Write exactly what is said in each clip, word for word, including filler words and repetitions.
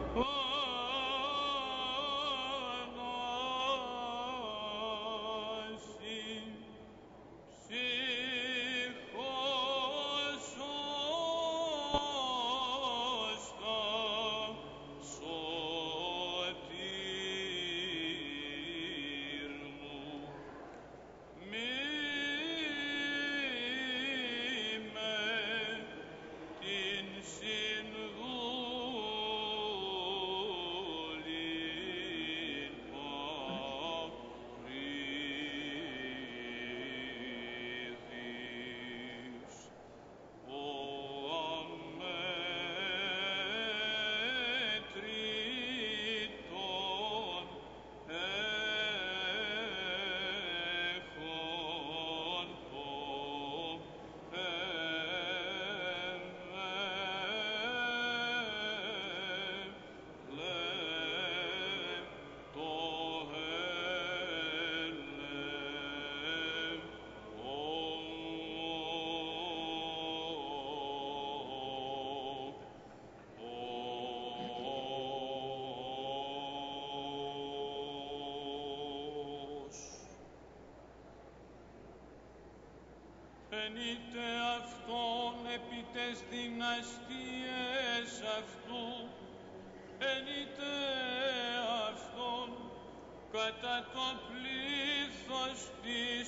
Ενείτε αυτόν επί τες δυναστείες αυτού, ενείτε αυτόν κατά το πλήθος της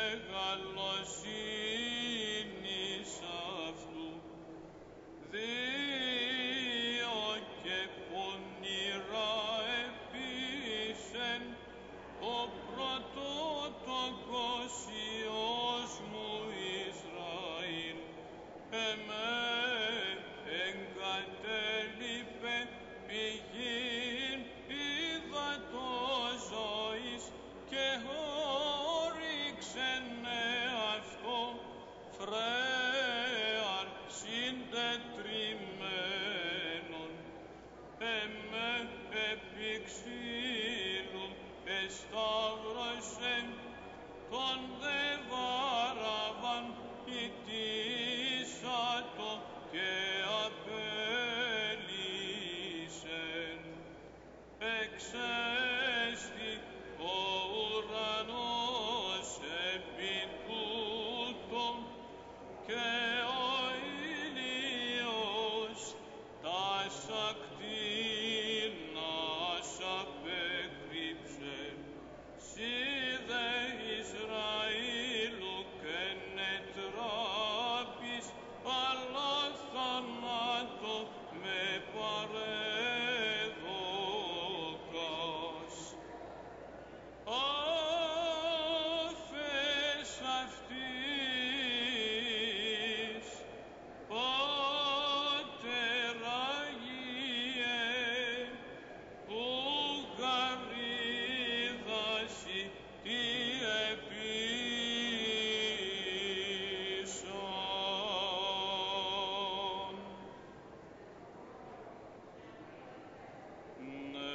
μεγαλοσύνης αυτού, δύο και πονηρά επίσεν ο πρωτότοκος Υιός μου Ισραήλ, εμέ εγκατέλειπε πηγήν ύδατος ζωής και όριξεν εαυτό φρέαρ συντετριμένον, εμέ επί ξύλου εσταύρωσεν τον δε Βαραββάν ητήσατο και απέλυσεν. Εξέστη ο ουρανός επί τούτο και ο ήλιος τας ακτίνας απέκρυψε. Συ δε Ισραήλου και νετράπης, αλλά θανάτω με παρέδωκας. Άφες αυτής, Πάτερ Αγίε, ου γαρίδασι τι επίσων. Ναι.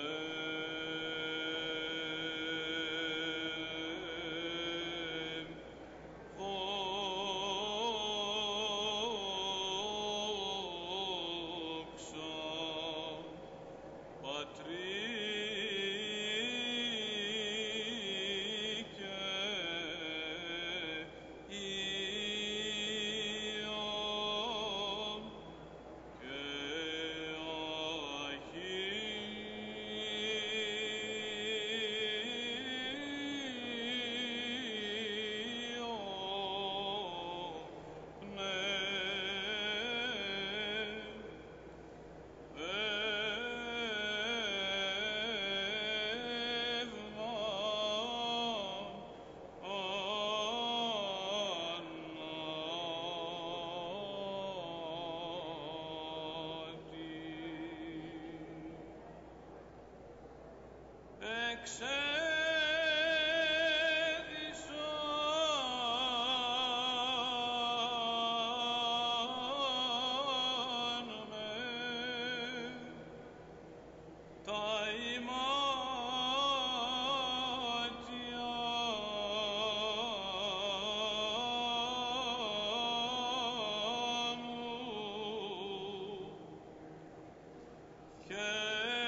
Δόξα Πατρί και Υιόν και εξέδισαν με τα ημάτια μου και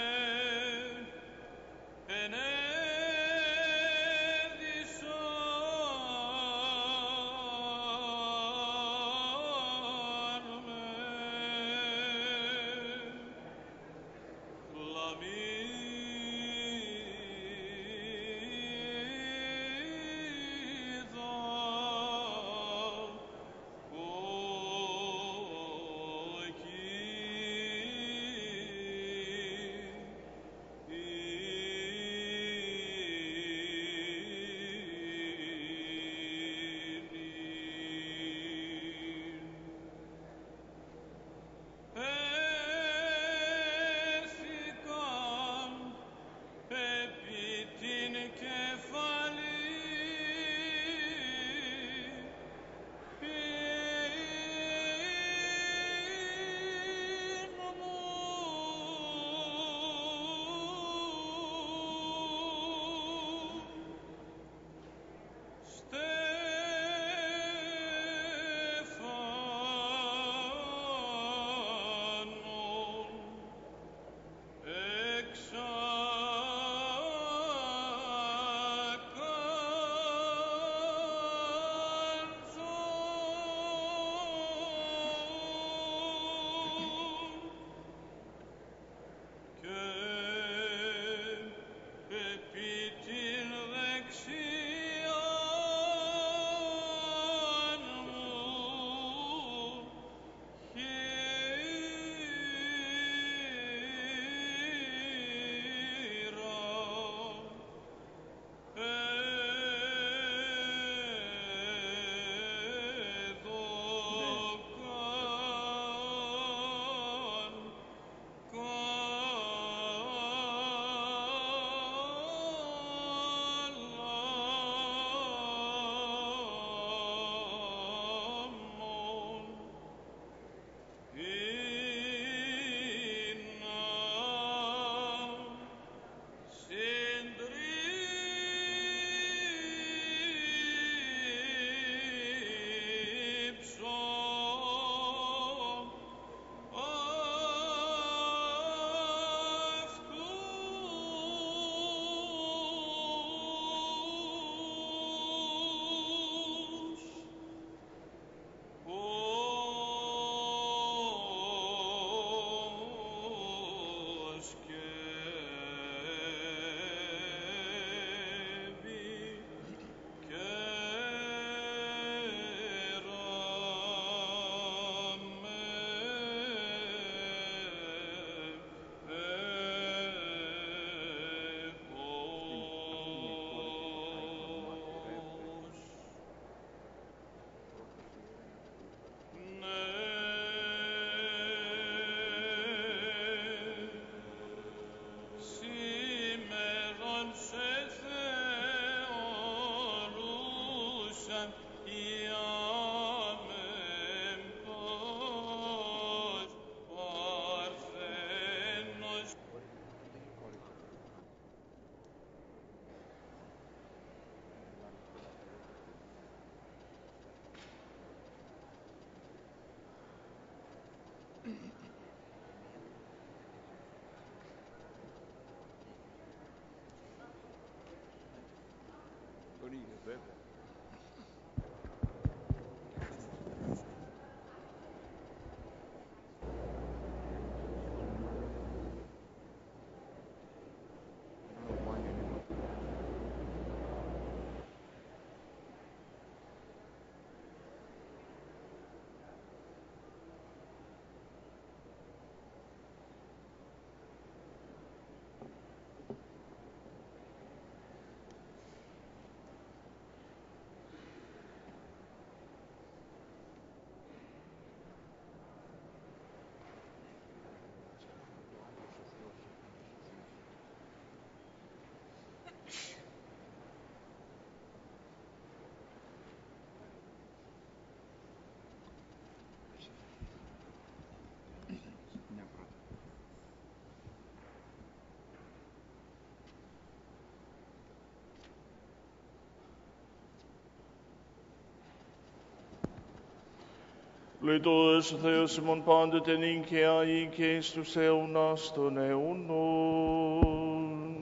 Πλοίτος ο Θεός ημών πάντοτε νίκαια ή και εις τους αιώνας των αιώνων.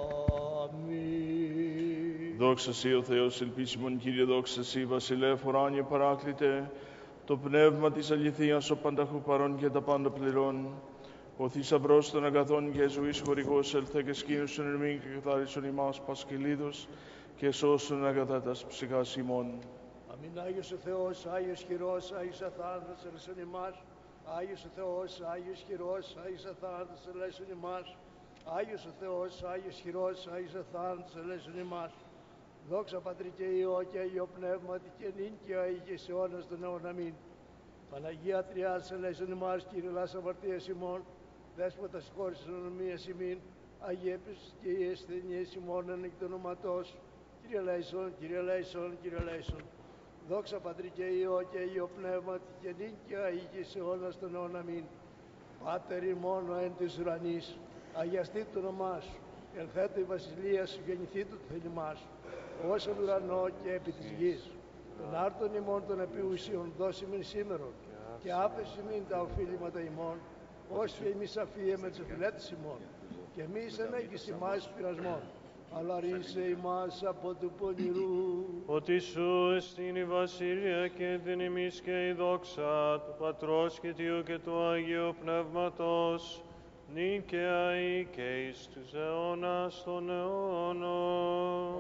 Αμήν. Δόξα Σοι ο Θεός ελπίσιμον Κύριε, δόξα Σοι Βασιλεύ ουράνιε παράκλητε, το πνεύμα της αληθείας ο πανταχού παρών και τα πάντα πληρών. Ο θησαυρός των αγαθών και ζωής χορηγός έλθε και σκήνωσον εμήν και καθάρισον ημάς πασκελίδος και σώσον αγαθά τας ψυχάς ημών. Αμήν. Άγιος ο Θεός, Άγιος χειρός, Άγιος αθάνατος ελέησον ημάς. Άγιος ο Θεός, Άγιος χειρός, Άγιος αθάνατος ελέησον ημάς. Άγιος ο Θεός, Άγιος χειρός, Άγιος αθάνατος ελέησον ημάς. Δόξα Πατρί και Υιό και Αγίο Πνεύματι και νυν και αεί και σε αιώνας των αιώνων. Αμήν. Παναγία Τριάς ελέησον ημάς, Κύριε λάς αμαρτίας ημών. Δέσποτα συγχώρησης ονομίας ημίν. Αγίε επίσης και οι ασθενείς ημών εν εκ του ονόματός. Κύριε ελέησον, Κύριε ελέησον, Κύριε ελέησον. Δόξα Πατρί και Υιό και Αγίο Πνεύματι και νυν και αεί και σε αιώνας των αιώνων. Αμήν. Πάτερ ημών ο εν της ουρανής, αγιαστεί το όνομά σου. Ελθέτω η βασιλεία σου, γεννηθήτω το θέλημά σου. Ως εν ουρανό και επί της γης. Των άρτων ημών των επιούσιων δώσιμην σήμερον και άφεση μην τα οφείληματα ημών, ως και εμείς αφίε με τους οφειλέτες ημών. Και εμείς ενέγγις ημάς πειρασμών, αλλά ρίσε ημάς από του πονηρού. Ότι σου εστίν η βασιλεία και την ημείς και η δόξα του Πατρός και Υιού και του Αγίου Πνεύματος, νυν και αεί και εις τους αιώνας των αιώνων.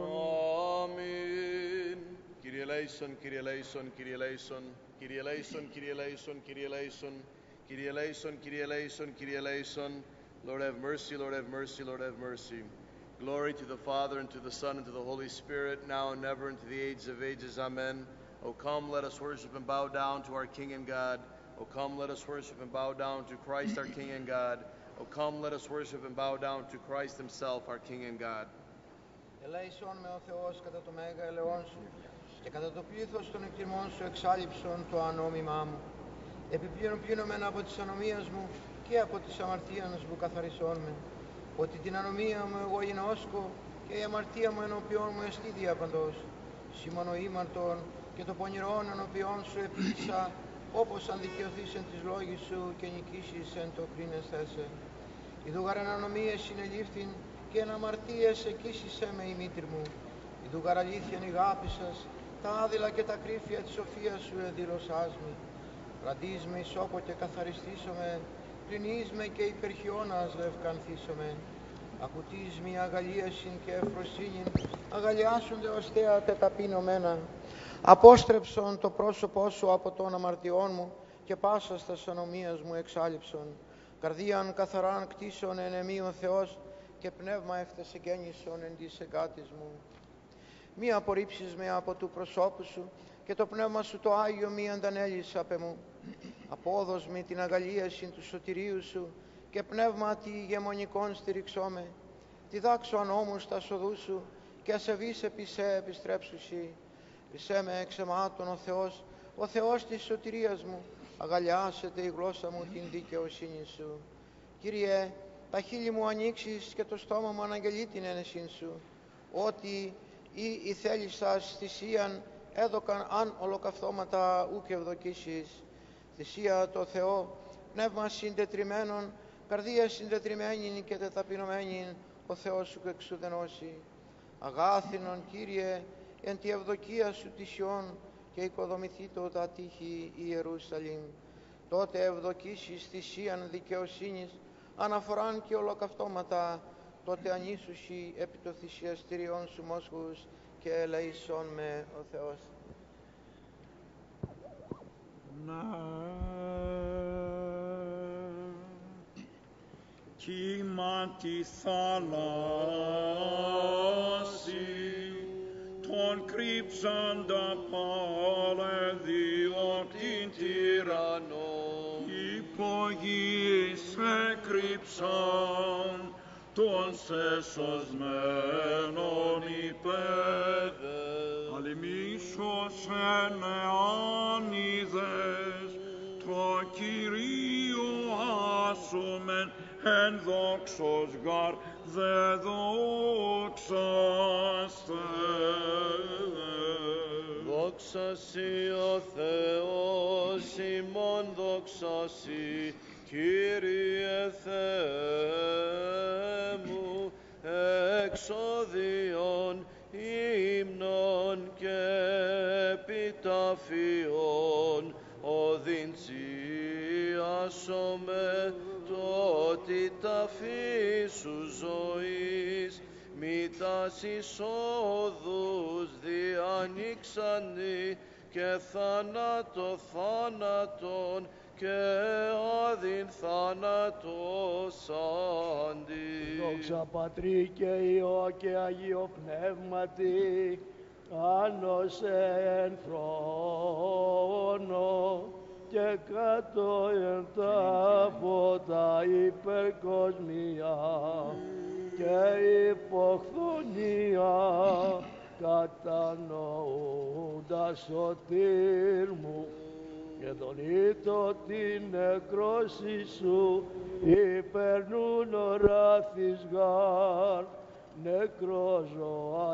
Αμήν. Kyrie eleison, Kyrie eleison, Kyrie eleison, Kyrie eleison, Kyrie eleison, Kyrie eleison, Kyrie eleison, Kyrie eleison, Kyrie eleison. Lord have mercy, Lord have mercy, Lord have mercy. Glory to the Father, and to the Son, and to the Holy Spirit, now and ever, and to the ages of ages. Amen. O come, let us worship and bow down to our King and God. O come, let us worship and bow down to Christ our King and God. O come, let us worship and bow down to Christ himself, our King and God. Ελέησον με ο Θεός κατά το μέγα ελεόν σου και κατά το πλήθος των εκτιμών σου εξάλληψον το ανώμημά μου. Επιπλέον πλύνομεν από της ανομίας μου και από της αμαρτίας μου καθαρισόν με. Ότι την ανομία μου εγώ γινώσκω και η αμαρτία μου ενώπιόν μου εστί διαπαντός. Σήμον ο ήμαρτον και το πονηρόν ενώπιόν σου επίησα, όπως αν δικαιωθείς εν της λόγης σου και νικήσεις εν το κρίνεσθέσαι. Ιδού γαρ εν ανομίες συνελήφθην και εν αμαρτίες εκοίσισέ με η μήτρη μου. Ιδού γαρ αλήθειαν η αγάπη σας, τα άδειλα και τα κρύφια της σοφίας σου εδήλωσάς με. Ραντείς με ισόπο και καθαριστήσομαι, πλυνείς με και υπερχιώνας λευκανθήσομαι. Ακουτείς με αγαλίασιν και ευφροσύνην, αγαλιάσονται ως θέατε ταπεινωμένα. Απόστρεψον το πρόσωπό σου από των αμαρτιών μου και πάσα στα ανομίας μου εξάλληψον. Καρδίαν καθαράν κτίσον εν εμεί ο Θεός και πνεύμα έφτασε γέννησον εν της εγκάτης μου. Μη απορρίψεις με από του προσώπου σου και το πνεύμα σου το Άγιο μη αντανέλεις απ' εμού. Απόδος με την αγαλίαση του σωτηρίου σου και πνεύμα τη ηγεμονικών στηριξώμε. Τη δάξον όμως τα σοδού σου και ασεβείς επί σε επιστρέψουσι. Πισέ με εξαιμάτων ο Θεός, ο Θεός της σωτηρίας μου, αγαλιάσετε η γλώσσα μου την δικαιοσύνη σου. Κύριε, τα χείλη μου ανοίξεις και το στόμα μου αναγγελεί την ένεσιν σου, ότι ή η θέλησας θυσίαν έδωκαν αν ολοκαυτώματα ούκ ευδοκίσεις. Θυσία το Θεό, πνεύμα συντετριμένων, καρδία συντετριμένη και τεταπεινωμένη, ο Θεός σου εξουδενώσει. Αγάθινον, Κύριε, εν τη ευδοκία σου τυσιών και οικοδομηθήτω τα τείχη Ιερουσαλήμ. Τότε ευδοκίσεις θυσίαν δικαιοσύνης, αναφοράν και ολοκαυτώματα, τότε ανήσουσι επί το θυσιαστηριών σου μόσχους και ελεησόν με ο Θεός. Κύμα τη θάλασση, τον κρύψαντα παλαιδιό την τυραννό, υπογείς εκρύψαν τον σε σωσμένον υπέδε, αλλημίσος εν εάν είδες, το Κυρίο άσομεν εν δόξος γαρ δε δόξαστε. Δόξα Σοι ο Θεός Κύριος ημών δοξασι, Κύριε Θεέ μου, εξώδιον ύμνων και επιταφιών, οδυντσίασομαι τότι ταφή σου ζωής, μη τας εισόδους διανοίξανοι και θάνατο θάνατον και άδειν θάνατος-αντι. Δόξα Πατρί και Υιό και Αγίο Πνεύματι, άνος εν θρόνο και κάτω εν τάφο τα υπερκοσμία και υποχθονία, κατανοούντας σωτήρ μου και δονείτο την νεκρώση σου, υπερνούν οράθης γάρ, νεκρός ο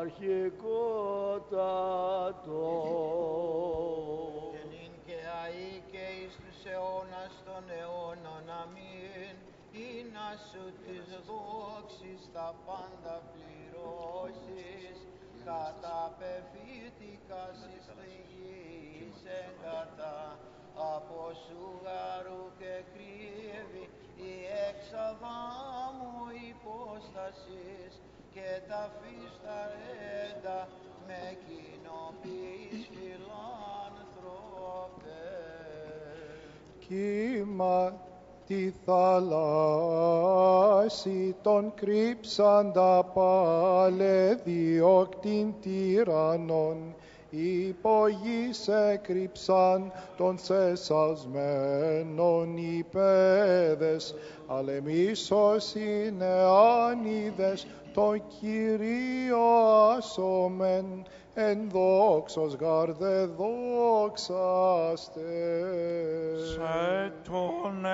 αρχικότατο. Και νυν και αεί και εις τους αιώνας των αιώνων, αμήν. Ή να σου της δόξης τα πάντα πληρώσεις, καταπεφύτικας εις τη γης εγκατά, από σου γαρού και κρύβει η εξαδάμου υπόστασης και τα φυσταρέντα με κοινοποιείς φιλάνθρωπε. Κύμα τη θαλάσση των κρύψαντα πάλε διώκτην τυραννών, υπογείς έκρυψαν των σεσασμένων υπέδες, αλεμίσος είναι άνιδες το Κυρίο άσομεν, εν δόξος γαρ δε δόξαστε. Σε τον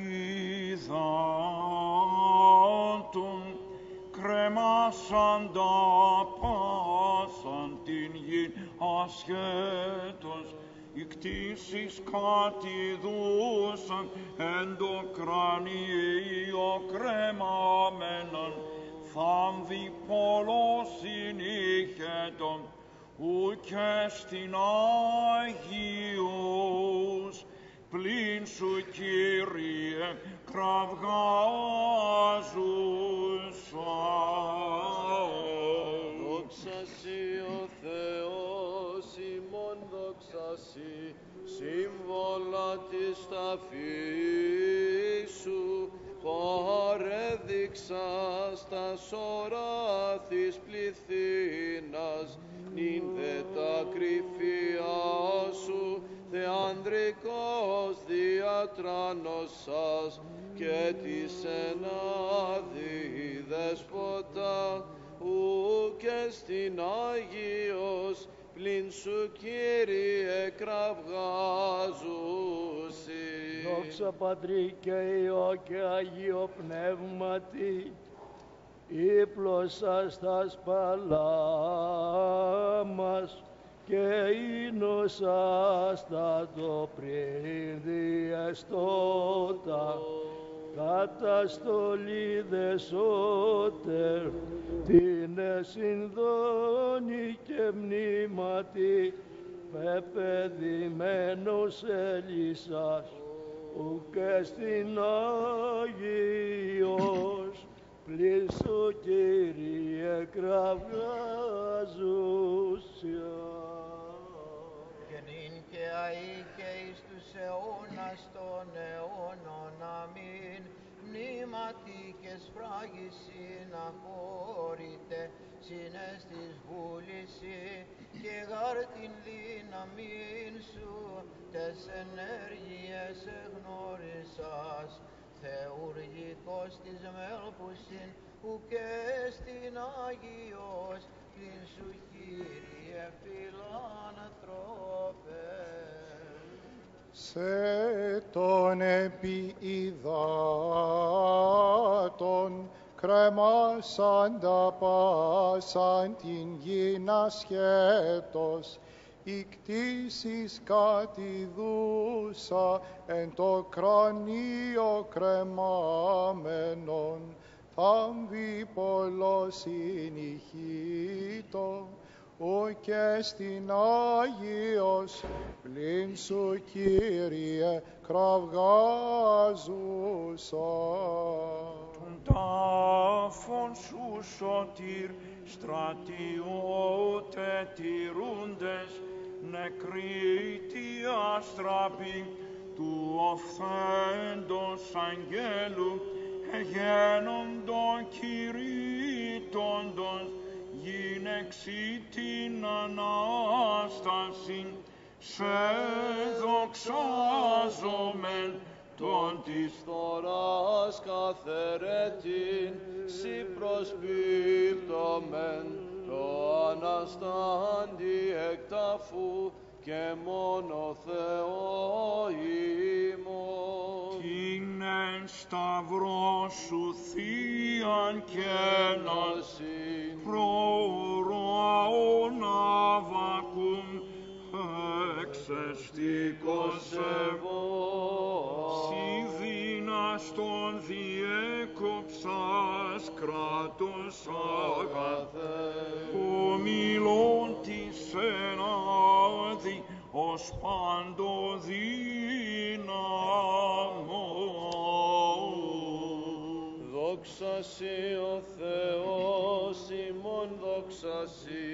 επιδάτων κρέμασαντα πάσαν την γη ασχέτως, οι κτήσεις κατηδούσαν εν το κρανίο κρεμάμενον, θάμβη πολλός συνήχετον, ουκ στην Άγιος, πλην σου Κύριε κραυγάζουσα. Δόξα σοι ο Θεός ημών, δόξα σοι, σύμβολα της ταφής σου, παρέδειξας τας οράθης πληθύνας, νυν δε τα κρυφία σου, θεανδρικός διατράνωσας, και της ενάδη δεσποτά, ουκ στην Άγιος, πλην σου Κύριε κραυγάζουσι. Δόξα Πατρί και Υιό και Αγίο Πνεύματι, ύπλωσας τα σπαλά μας και ίνωσας τα το πριν διεστώτα, καταστολή δε σώτερ, την εσυνδόνη και μνήματι, πεπαιδημένος Ελισσάς, ουκ στην Άγιος, πλην σου Κύριε κραυγάζουσια. Και νυν και αεί και εις τους αιώνας των αιώνων, αμήν. Μνήματι και σφράγης συναχώρητε, συνέστης βούληση και γάρ την δύναμιν σου, τες ενέργειες εγνώρισας, θεουργικός της μέλπουσιν, ουκ στην Άγιος, πλην σου Κύριε φιλάνθρωπε. Σε τον επί υδάτων κρέμασαντα πάσαν την γην ασχέτως, η κτήσεις κατηδούσα εν το κρανίο κρεμάμενον, θάμβη πολλός συνηχείτο, ου και στην Άγιος πλην σου, Κύριε, κραυγάζουσα. Τον τάφον σου σωτήρ, στρατιώτε τηρούντες, νεκροί τι αστραπή του οφθέντος αγγέλου, εγένοντο κηρύττοντος, γυναίξι την Ανάσταση, σε δοξάζομεν τον της Θωράς καθερέτην, σοι προσπίπτομεν, το Αναστάντη εκ τάφου και μόνο Θεό ημών. Την εν σταυρό σου θείαν και νοσήν, προωρώων αβακούμ, εξαιστικός εγώ, σι δύναστον διέκοψας κράτος αγαθέ, ομιλών της ενάδη ως παντοδύναμος. Δόξα σοι ο Θεός ημών, δόξα σοι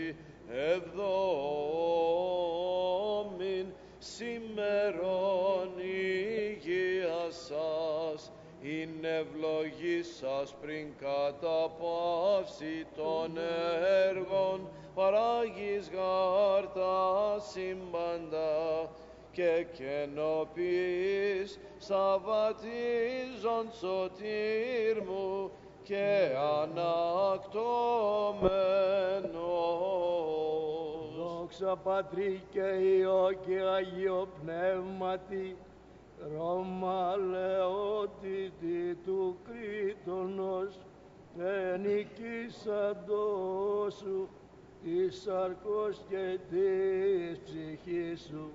ευδόμην, σήμερον υγεία σας, ειν ευλογήσας πριν καταπαύσει των έργων, παράγεις γάρτα σύμπαντα και κενοποιείς σαββατίζον σωτήρ μου και ανακτώμενος. Δόξα Πατρί και Υιό και Αγίο Πνεύματι, Ρώμα λεότητη του Κρήτονος, ενικήσαντός σου της σαρκός και της ψυχής σου,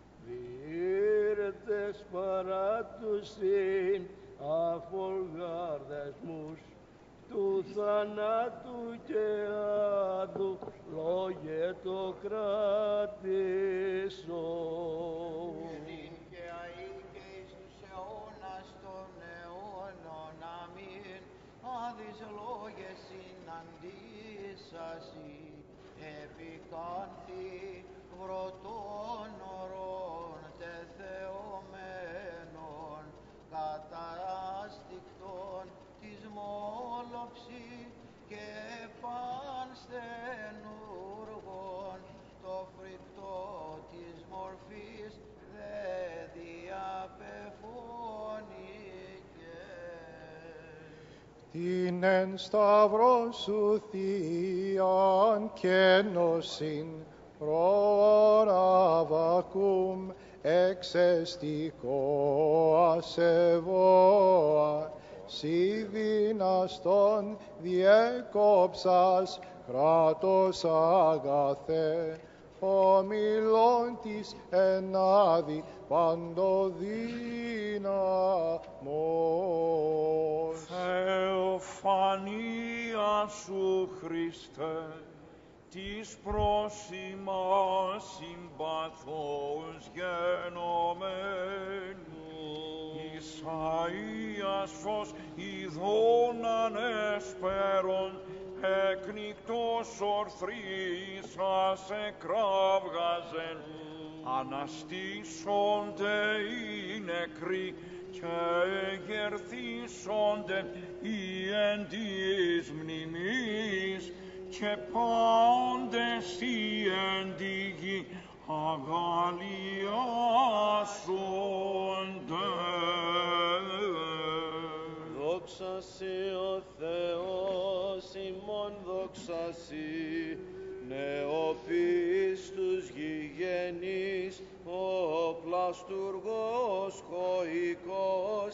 διήρτες παρά τους συν αφοργάρδεσμους του θανάτου και άδου, λόγε το κράτησον. Και αεί και εις τους αιώνας των αιώνων, αμήν. Άδεις λόγε συναντήσασι, επικάνθη βρωτών ορών τεθεωμένων, κατάστηκτον της μόλοψη και πανστενούργων, το φρικτό της μορφής δε διαπεφώνηκε. Την εν σταυρό σου θείαν και νοσήν προοραβακούμ, εξαιστικό ασεβόα, σι δύναστον διέκοψας κράτος αγαθέ, ομιλών της ενάδη παντοδύναμος. Θεοφανία σου, Χριστέ, της προς ημάς συμπαθώς γενομένου. Ισαΐας φως ειδών ανεσπέρων, εκνικτός ορθρίσας εκραύγαζεν, αναστήσονται οι νεκροί και εγερθήσονται οι εν της μνημής, και πάντες οι εν τη γη αγαλιάσονται. Δόξα σοι ο Θεός ημών, δόξα σοι, νεοπίστους γηγενείς, ο πλαστουργός χωικός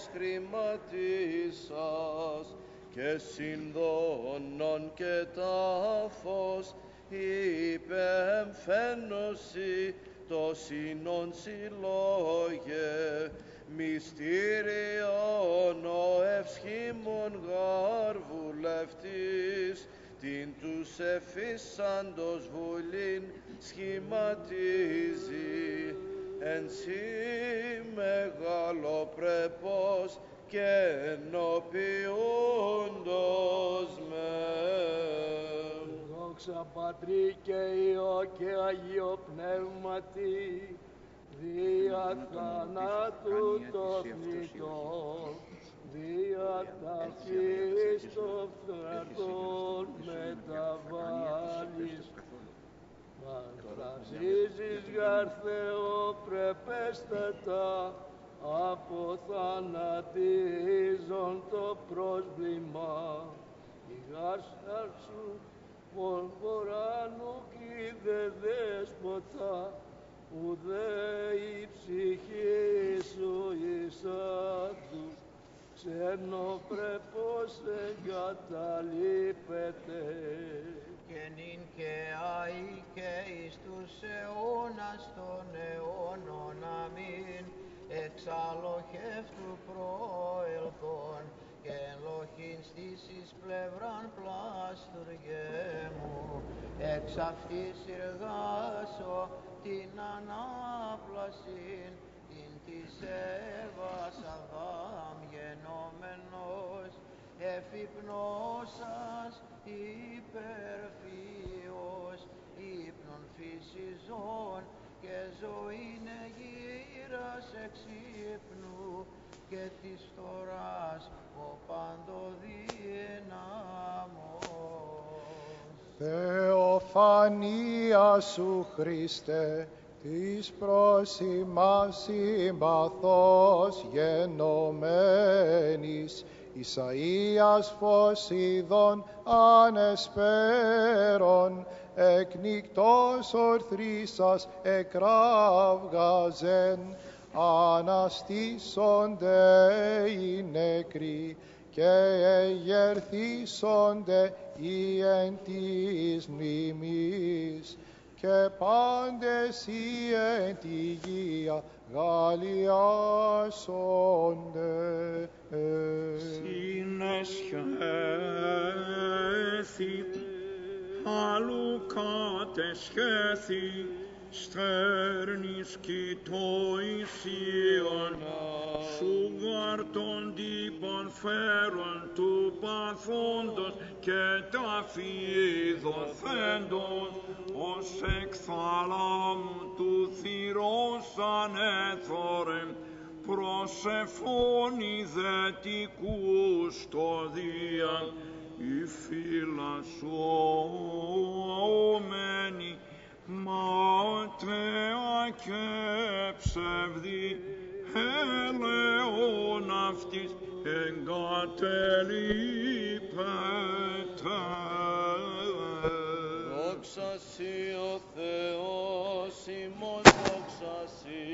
χρηματίσας, και συνδώνων και τάφος, υπεμφαίνωση το σύνον συλλόγε, μυστήριον ο ευσχήμων γάρ βουλευτής, την τους εφήσαντος βουλήν σχηματίζει, εν σύ μεγαλοπρεπός και ενοποιούντος με. Δόξα Πατρί και Υιό και Αγίο Πνεύματι, δια θανάτου το θνητό, δια ταυκής το φθαρτόν μεταβάλεις. Μαθραζίζεις γαρ Θεοπρεπέστατα, αποθανατίζον το πρόσβλημα. Η γάρσα σου ποράνου δε δέσποτα, ουδέ η ψυχή σου εις αυτούς ξενοπρεπώς εγκαταλείπεται. Και νυν και αεί και εις τους αιώνας των αιώνων, αμήν. Εξαλοχεύτου προελθόν και εν λοχήν στήσεις πλευράν πλάστουργέ μου, εξ αυτής εργάσω την ανάπλασιν, την της Εύας Αδάμ γενόμενος, εφυπνώσας υπερφύος, ύπνον φυσιζών και ζωήν εγείρας εξ ύπνου, και της φθοράς ο παντοδύναμος. Θεοφανία σου Χριστέ, της προς ημάς συμπαθώς γενομένης, Ισαΐας φως ειδών ανεσπέρων, εκνικτός ορθρίσας εκραυγαζεν, αναστήσονται οι νεκροί και εγερθήσονται οι εν της μνημής, και πάντες οι εν τη γη γαλλιάσονται. Συνεσχέθη, αλλού κατεσχέθη, στέρνης κοιτώης Ιων, σου γαρ των τύπων φέρον του παθόντος και ταφιδοθέντος, ως εκ θαλάμου του θυρός ανέθωρε, προσεφών ιδετικούς το δίαν, η φυλασσόμενη ματέα και ψευδή, ελαιόν αυτής εγκατελείπεται. Δόξα σοι ο Θεός ημών, δόξα σοι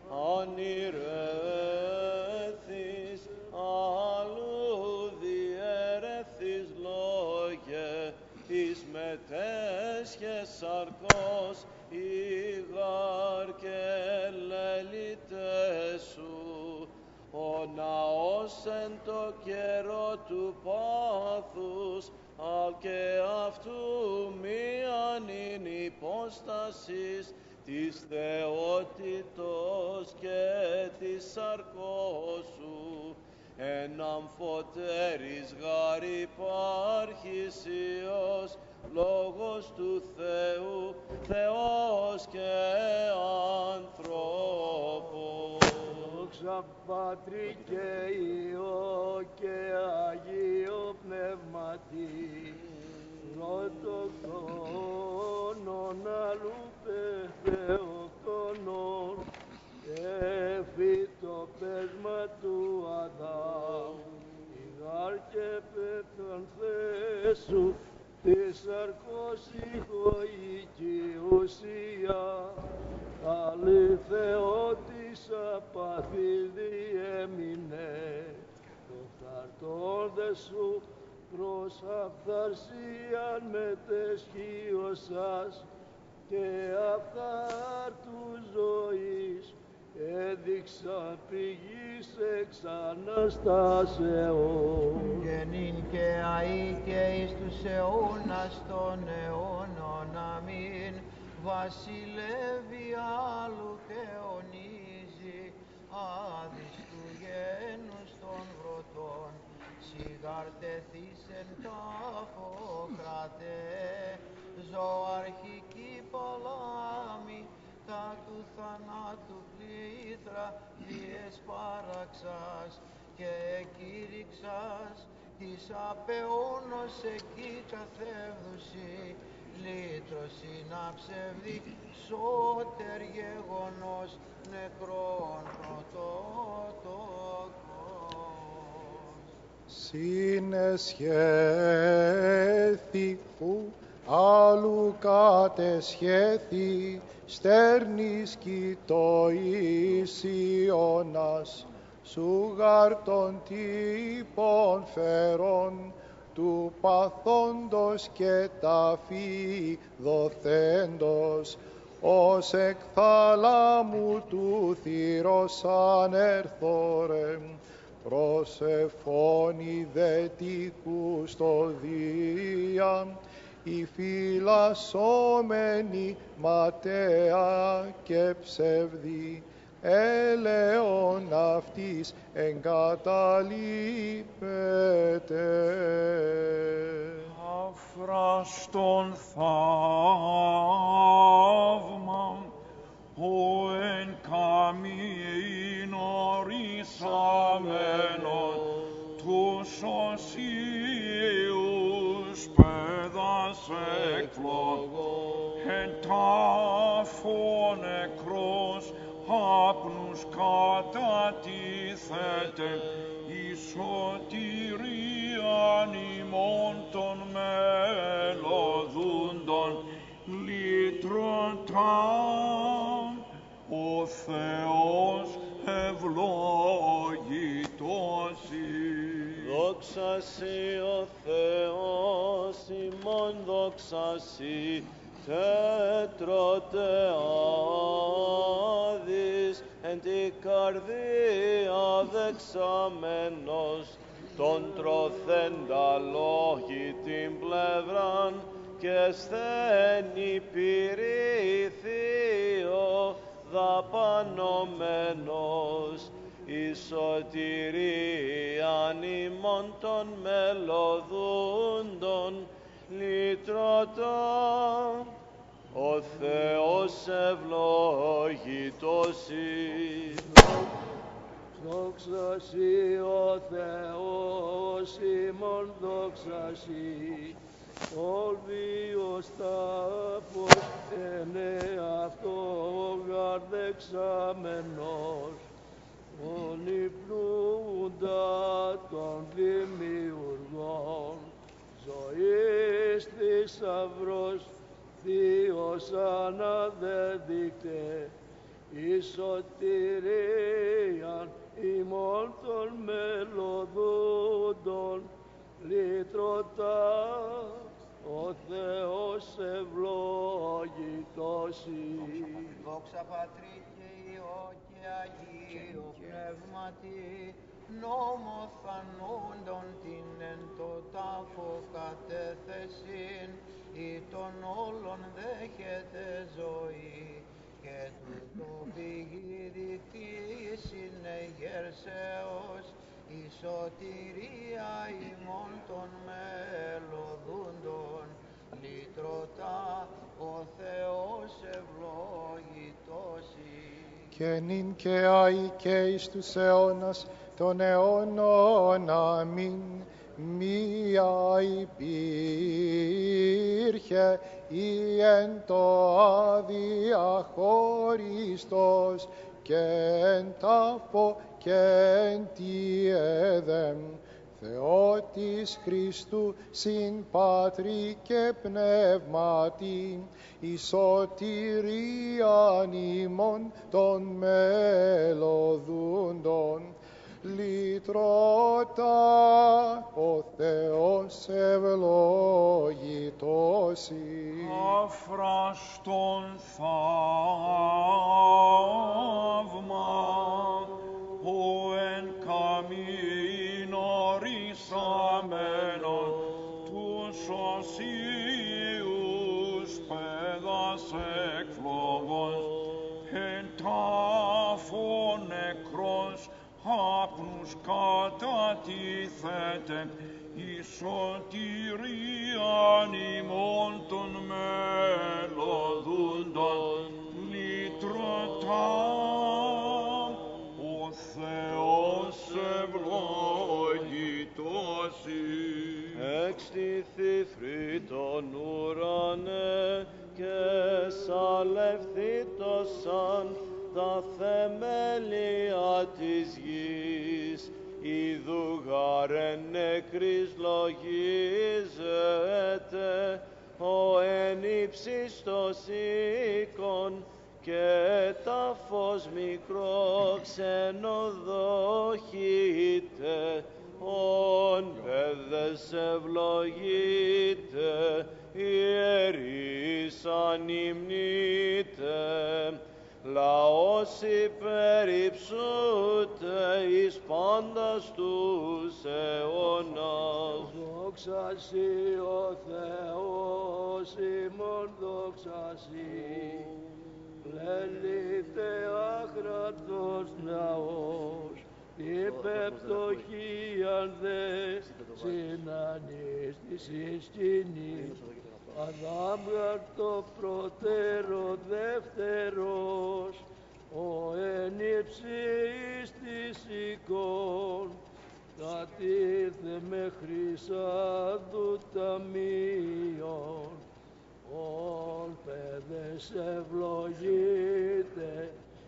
ανηρέθης, αλλού διαιρέθης λόγε, εις μετέσχες σαρκός, ήγαρ και λελιτές σου, ο ναός εν το καιρό του πάθους, αλ και αυτού μίαν ειν υπόστασης της θεότητος και της σαρκός σου, εν αμφωτέρης γάρ υπάρχεις Υιός, λόγος του Θεού, Θεός και άνθρωπος. Δόξα Πατρί και Υιό και Αγίο Πνεύματι, πρωτοκτόνων αλλού πεθεοκτόνων, εφή το πέσμα του Αδάμ, ηγάρ και πεθανθέσου, της σαρκός ηχοϊκή ουσία, αληθεώτησα παθής διέμεινε, το φθαρτόν δε σου προς αυθαρσίαν μετεσχύωσας και αυθάρτου ζωής έδειξαν πηγής εξ Αναστάσεως. Γενήν και αεί και εις τους αιώνας των αιώνων, αμήν. Βασιλεύει άλλου και ονίζει, άδεις του γένους των βρωτών. Σιγαρτεθείς εν τάφο κρατέ, ζωαρχική παλάμη, τα του θανάτου πλήθρα διεσπάραξας και εκήρυξας της απεώνος εκεί καθεύδουση, λύτρωσιν αψευδή σώτερ γεγονός νεκρών πρωτότοκος. Συνεσχέθη φου άλλου κατεσχέθη στέρνης κοιτοής Ιώνας, σου γάρ των τύπων φερών του παθόντος και ταφή δοθέντος, ως εκ θάλαμου του θύρος ανέρθωρε, προσεφώνη δε τη κουστοδία, η φυλασσόμενη ματέα και ψευδή, έλεον αυτής εγκαταλείπεται. Αφραστον θαύμαν, ο εν καμίν ορίσαμενον, τους οσίους παιδας εκφλογών, εν τάφο νεκρός άπνους κατατίθεται, η σωτηρίαν ημών των μελωδούντων λύτρωταν, ο Θεός ευλόγητος εις. Δόξα σοι ο Θεός ημών, δόξα σοι τετρωτεάδης, εν τη καρδία δεξαμένος, τον τροθέντα λόγη την πλευράν, και σθένη πυρήθιο δαπανωμένος, η σωτηρίαν ημών των μελωδούντων λυτρωτά, ο Θεός ευλογητός εις. Δόξα σοι ο Θεός ημών, δόξα σοι, όλβιος τάφος εν εαυτό γαρδεξάμενος, ονυπνούντα των δημιουργών, ζωής θησαυρός, Θείος αναδεδείκτε, η σωτηρίαν ημών των μελωδούντων λυτρωτά, ο Θεός ευλόγητος εις. Δόξα Πατρί και Υιό και Αγίο Πνεύματι, νόμο θανόντων την εν το τάφο κατέθεσιν, ή των όλων δέχεται ζωή, και τούτο πηγή δικτύης συνεγέρσεως, η σωτηρία ημών των μελωδούντων λυτρωτά, ο Θεός ευλόγητος εις. Και νυν και αεί και εις τους αιώνας των αιώνων, αμήν. Μία υπήρχε ή εν το αδιαχωριστός, και εν τάφο και εν τι έδεμ, Θεότης Χριστού συν Πατρί και Πνεύματι, η σωτηρίαν ημών των μελωδούντων, λυτρώτα, ο Θεός ευλογητός η. Αφραστον θαύμα, ο εν καμίνο ρησαμένον, τους οσίους παιδας εκφλόγος, εν τάφο νεκρός άπνους κατατίθεται, η σωτηρίαν ημών των μελωδούντων λυτρωτά, ο Θεός ευλογητός η. Εξτήθη φρύτων ουρανέ και σαλευθήτωσαν τα θεμέλια της γης. Ιδού γάρεν νεκρής λογίζεται, ο εν ύψιστος οίκον και τάφος μικρό ξενοδοχείται. Ον παιδες ευλογείτε, ιερείς ανυμνείτε, λαός υπερυψούτε εις πάντας τους αιώνας. Δόξα σοι ο Θεός ημών, δόξα σοι. Λέλητε άκρατος λαός, υπεπτοχίαν δε συνανείς της σκηνής. Αδάμ το προτέρω δεύτερος, ο εν υψής της εικόν, κατήρθε με χρυσάδου ταμείων. Ον παιδες ευλογείτε,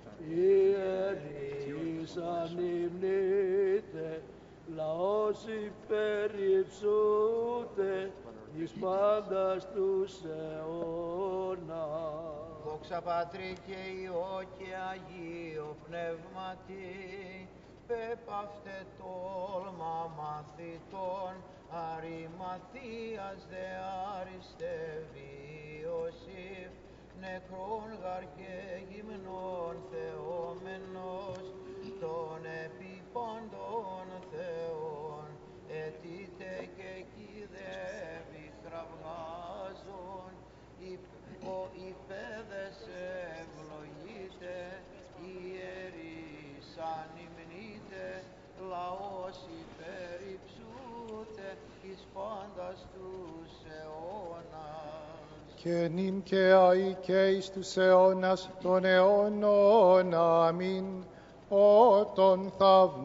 ιερείς ανυμνείτε, λαός υπερυψούτε, εις πάντας τους αιώνας. Δόξα Πατρί και Υιό και Αγίο Πνεύματι, πέπαυτε τόλμα μαθητών, αρημαθίας δε αριστεύει Ιωσήφ, νεκρών γαρ και γυμνών θεόμενος, των επίπαντων θεών, αιτείται και κηδεύει κραυγάζων, ο υπέδες ευλογείται, ιερείς ανυμνείτε, λαός υπερυψούτε, εις πάντας τους αιώνας. Και νυν και αεί και εις τους αιώνας των αιώνων, αμήν. Ο των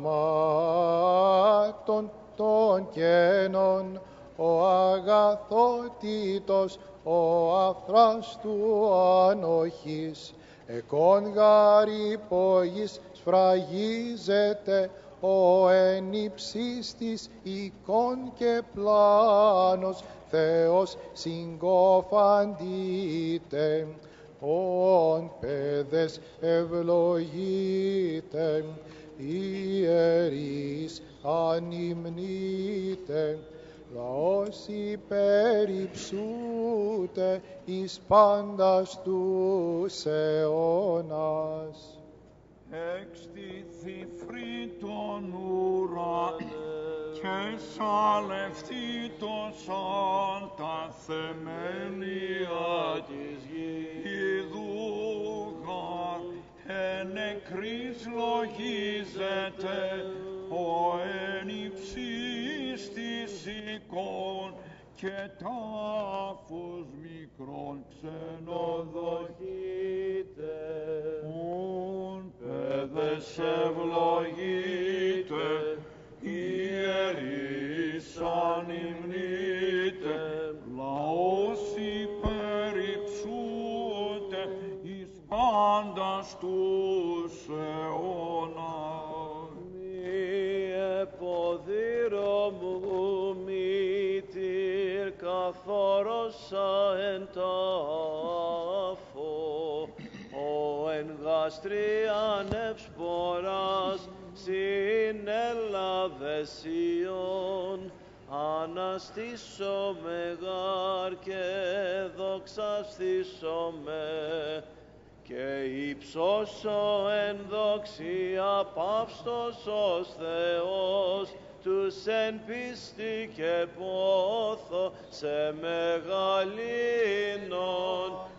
θαυμάτων των κένων, ο αγαθότητος, ο αφράστου ανοχής, εκόν γάρ υπογής σφραγίζεται, ο εν υψής της εικόν και πλάνος, Θεός συγκοφαντείται. Ον παιδες ευλογείτε, ιερείς ανυμνείτε, λαός υπερυψούτε εις πάντας τους αιώνας. Εξτήθη φρύτων ουρανέ και σαλευθήτωσαν τα θεμέλια της γης. Ιδού γαρ εν νεκρής λογίζεται, ο εν υψής της εικόν και τάφος μικρόν ξενοδοχείται. Ον παιδες ευλογείτε, ιερείς ανυμνείτε, λαός υπερυψούτε εις πάντας τους αιώνας. Μη εποδήρω μου μήτηρ καθόρωσα εν τάφο, ο εν γαστρίαν ευσποράς συνέ δεσίων, αναστήσομαι γάρ και δοξαστήσομαι, και υψώσω εν δόξια παύστος ως Θεός, τους εν πίστη και πόθο σε μεγαλύνοντα.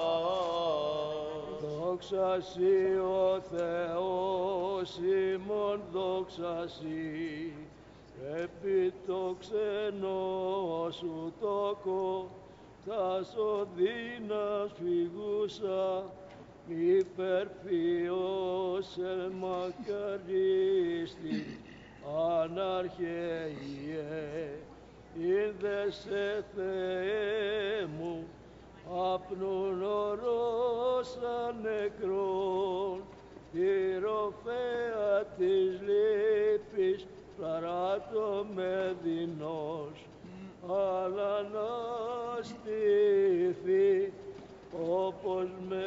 Δόξα σοι ο Θεός ημών, δόξα σοι, επί το ξενό σου τόκο, τας οδύνας φυγούσα, υπερφυός μακαρίστη, αναρχαιέ, είδεσαι Θεέ μου, απνούν ορός ανεκρών, τη ροφέα της λύπης παράτω με δεινός, αλλά να στήθη όπως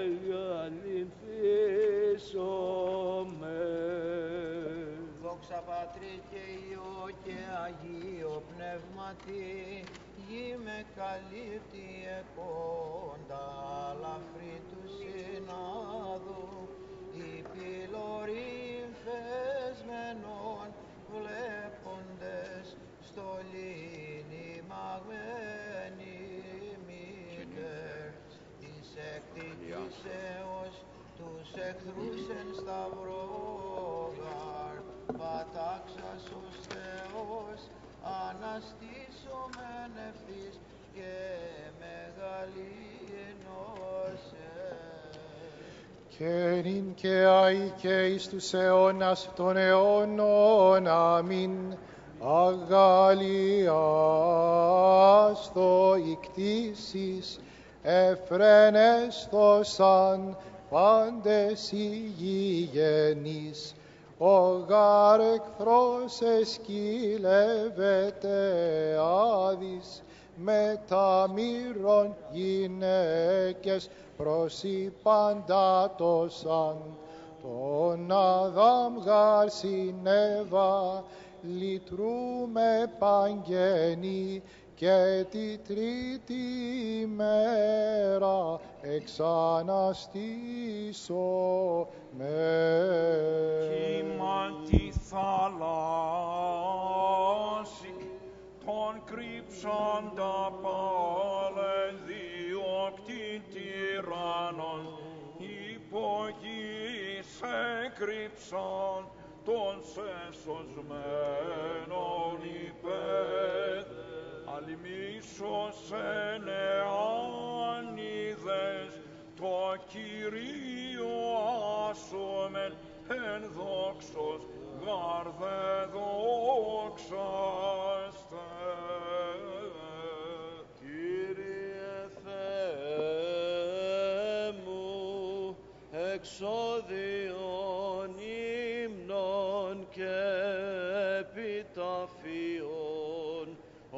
μεγαλυνθήσομαι. Δόξα Πατρί και Υιό και Αγίο Πνεύματι, γη με καλύπτει εκόντα λαφρύ του συνάδου, οι πυλωροί φεσμένων βλέποντες στολήνη μαγμένη μήτερ, της εκτικήσεως τους εχθρούς εν σταυρόγαρ, πατάξας ως Θεός, αναστήσομεν ευθύς και μεγαλύνωσε. Και νυν και αεί και εις τους αιώνας των αιώνων. Αμήν. Αγαλιάστο οι κτήσεις, εφρενέστοσαν πάντες οι γηγενείς. Ο γάρ εχθρός εσκύλευεται άδης, με τα μύρων γυναίκες προσυπαντάτωσαν. Τον Αδάμ γάρ συνέβα, λυτρούμε παγγενή, και τη τρίτη ημέρα εξαναστήσομαι. Κύμα τη θαλάσση, τον κρύψαντα πάλε διώκτη τυράννος, υπογείς έκρυψαν τον σεσωσμένον υπέδ, αλημίσος ενεάνιδες, το Κυρίο άσομεν εν δόξος γαρ δε δόξαστε. Κύριε Θεέ μου, εξώδιον ύμνων και επιταφείων,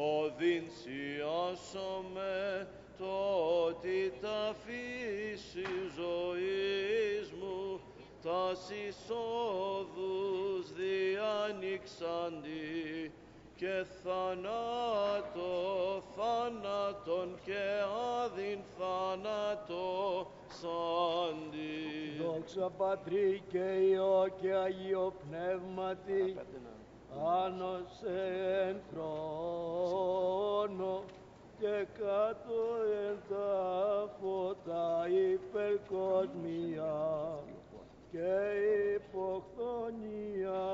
οδυνσιάσομαι το ότι τα φύση ζωής μου, τας εισόδους διανοίξαντι, και θανάτω θάνατον και άδειν θάνατο σάντι. Δόξα Πατρί και Υιό και Αγίο Πνεύματι, άνωσε εν θρόνο και κάτω εν τα φώτα υπερκοσμία και υποχθονία,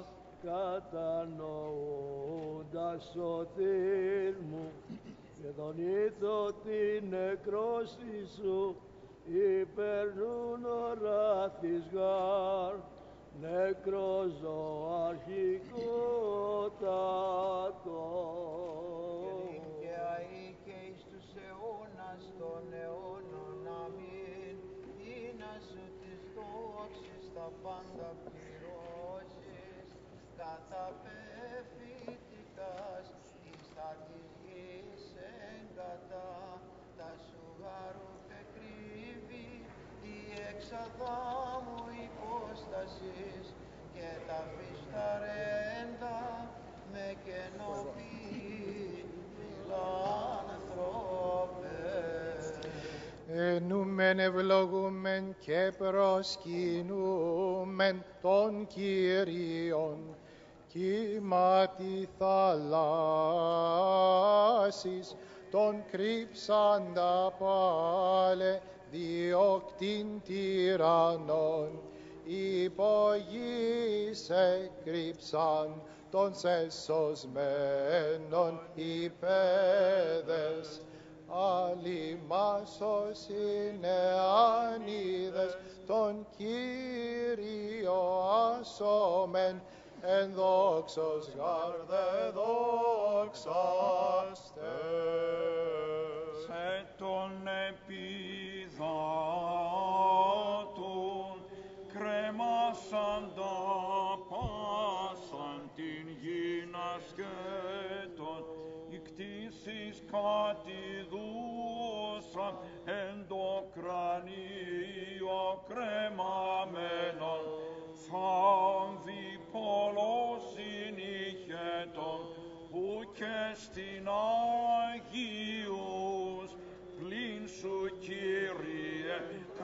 κατανοούντας σωτήρ μου, και δονήθω την νεκρόση σου, υπερνούν οράθης γάρ, νεκρός ζωαρχικότατο. Και αεί και εις τους αιώνας των αιώνων. Αμήν. Ή να σου τις δόξεις τα πάντα πληρώσεις, καταπεφύτικας εις τα της γης εγκατά, τα σου γαρούχε κρύβει η εξαδάμου υπόστασης, και τα φυσταρέντα ενευλογούμεν και προσκυνούμεν τον Κύριον, κύμα τη θαλάσσης, τον κρύψαντα πάλε διώκτην τυραννών, υπογείς εκρύψαν των σεσωσμένων υπέδες, αλλημάσος είναι άνιδες τον Κύριο ασώμεν, εν δόξος γαρδε δόξαστε. Σε τον επιδάτων κρέμασαντα πάσαν την γην ασκέτων, οι κτήσεις κατηδούσαν εν το κρανίο κρεμαμένον, θάμβη πολλός συνήχετον, που και στην Αγίους πλην σου Κύριε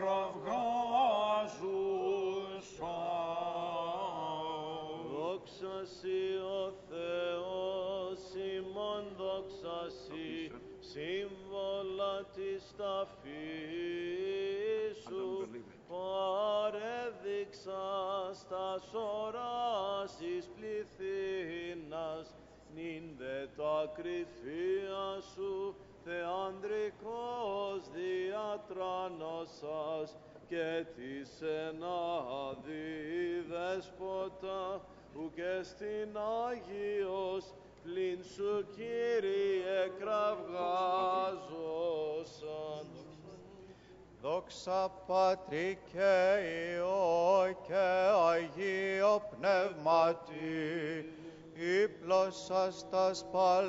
κραυγάζουσαν. Δόξα σοι ο Θεός ημών, δόξα σοι, σύμβολα της ταφής σου, παρέδειξας τας οράσης πληθύνας, νυν δε τα κρυφία σου, θεανδρικός διατράνωσας, και της ενάδη δέσποτα, ου και στην Αγίος πλην σου Κύριε κραυγάζωσαν. Δόξα Πατρί και Υιό και Αγίο Πνεύματι, ύπλωσας τας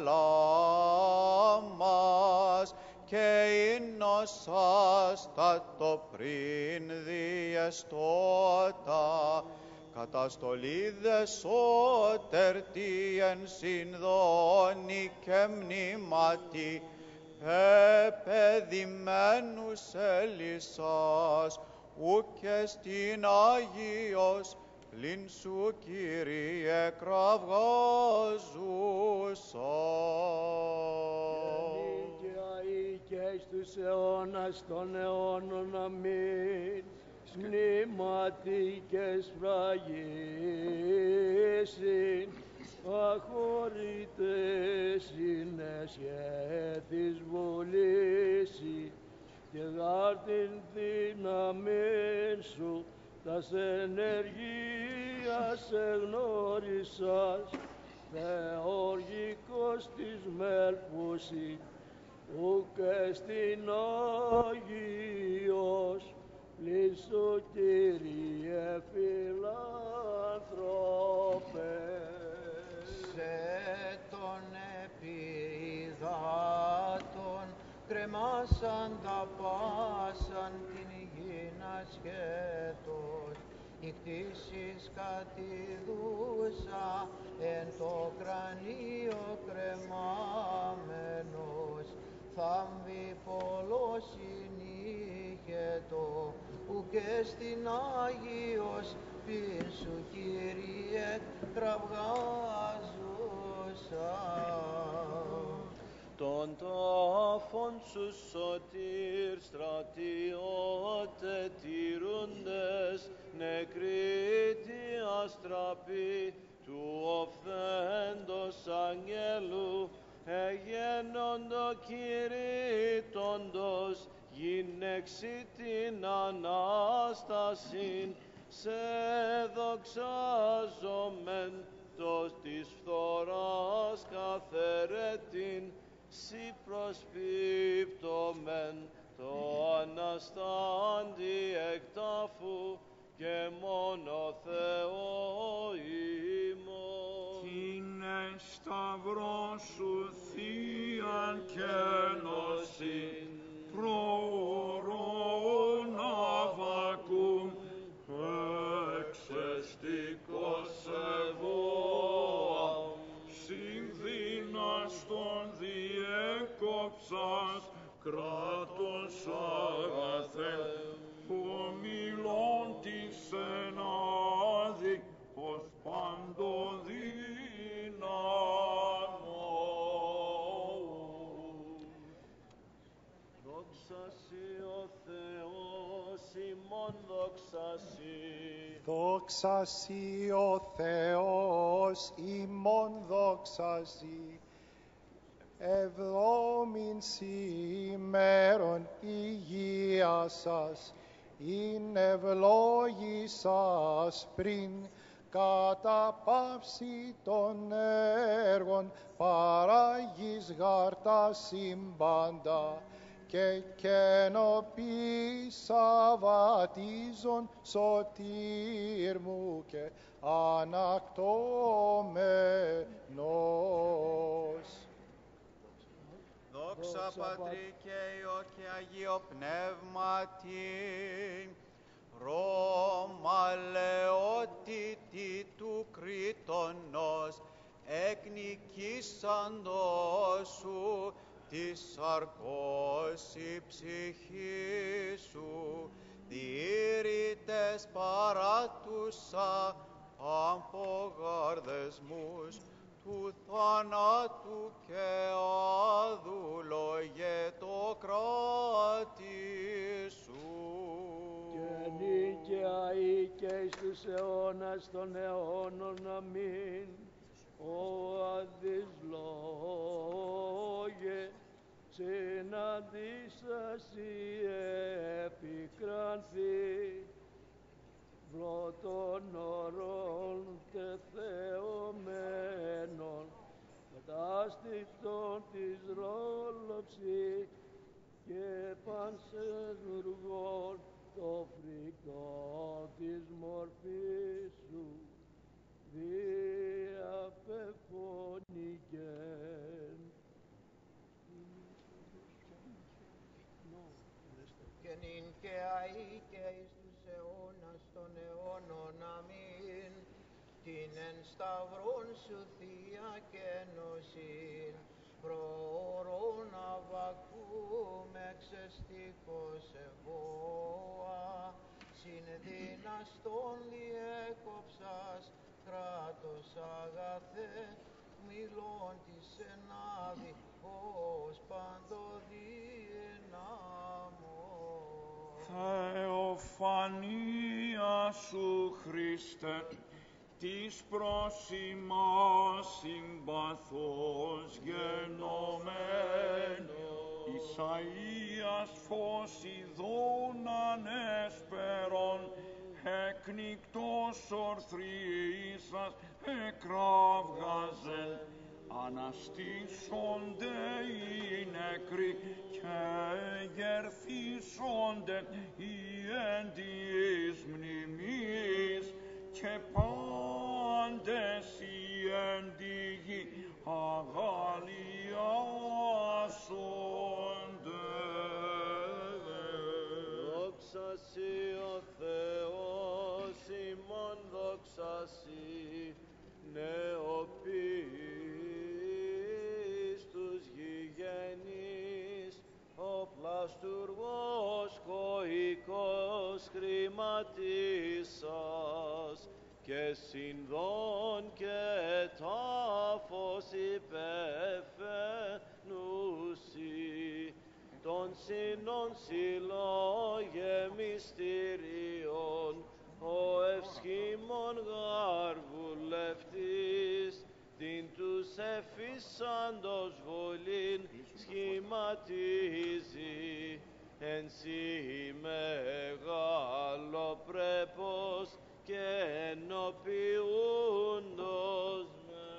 παλάμας και ίνωσας τα το πριν διεστώτα, καταστολίδες ότερ τι εν συνδώνει και μνήματι, επαιδημένους ελισσάς, ου και στην Αγίος πλην σου Κύριε κραυγάζουσαν. Και εις τους αιώνας των αιώνων αμήν, μνήματι και σφραγίσιν, αχωρείτες είναι σχέθης βολήσι, και γάρ την δύναμήν σου, τας ενεργίας εγνώρισας, θεοργικός της μέλπουσι, ου και στην Αγίος, πλην σου Κύριε φιλάνθρωπε. Σε τον επιδάτων κρεμάσαν τα πάσαν την γην ασχέτως, οι κτήσεις κατηδούσα εν το κρανίο κρεμάμενος, θάμβη πολλός συνήχετο, ου και στην Αγίος πλην σου Κύριε κραυγάζουσαν. Τον τάφον σου σωτήρ στρατιώτε τηρούντες, νεκροί αστραπή του οφθέντος αγγέλου, εγένοντο κηρύττοντος γυναίξη την Ανάστασιν, σε δοξάζομεν τος της φθοράς καθαιρέτην, σοι προσπίπτομεν το Αναστάντη εκ τάφου, και μόνο Θεό ημών. Είναι σταυρό σου θείαν και νοσήν, προωρών αβακούμ, εξαιστικός εγώ, συνδύνας των διέκοψας, κράτος αγαθέ δόξα σοι. Δόξα σοι ο Θεός ημών δόξα σοι. Εβδόμην ημέρων υγεία σας, ειν ευλόγησας πριν κατά πάυση των έργων παράγεις γάρτα συμπάντα και καινοποιείς σαββατίζον σωτήρ μου και ανακτώμενος. Δόξα Πατρί και Υιό και Αγίο Πνεύματι, ρωμαλαιότητη του κριτονός, εκνικήσαντος σου της σαρκός η ψυχή σου, διήρητες παράτουσα αμπογαρδεσμούς του θανάτου και αδουλογε το κράτη σου. Και νίκαια ή και εις τους αιώνας των αιώνων, αμήν. Ο αδυσλόγε, συναντήσασι επικρανθεί, πρώτων ορών τεθεωμένων, κατάστητον της ρόλοψη και πανσεσμουργών το φρικτό της μορφής σου, διαπεφωνικεν. Και νυν και αεί και εις τους αιώνας των αιώνων, αμήν. Την εν σταυρών σου θεία και νοσήν, προωρών αβακούμ εξεστίκος ευώα, συνδυναστών διέκοψας, κράτος αγαθέ, μιλών της ενάδη, ως παντοδύναμος. Θεοφανία σου, Χριστέ, της προς ημάς συμπαθώς γενομένου, Ισαΐας φως ειδών ανέσπερον, εκνικτός ορθρίσας εκραυγάζεν, αναστήσονται οι νεκροί και γερθήσονται οι εν της μνημής, και πάντες οι εν τη γη αγαλιάσονται. Δόξα σοι ο Θεός ημών, δόξα σοι, νεοποιείς τους γηγενείς, ο πλαστουργός κοϊκός χρηματίσας, και συνδών και τάφος υπεφαινούσι, των σύνων συλλόγε μυστηρίων, ο ευσχήμων γάρ βουλευτής, την τους εφήσαντος βουλήν σχηματίζει, εν σοι μεγάλο πρέπος και ενοποιούντος με.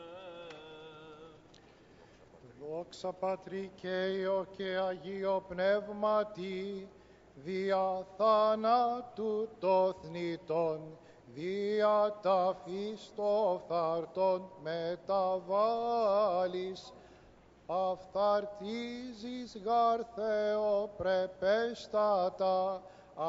Δόξα Πατρί και Υιό και Αγίο Πνεύματι, δια θανάτου το θνητον, δια ταφής το φθαρτον μεταβάλεις, αυθαρτίζεις γαρ Θεοπρεπέστατα,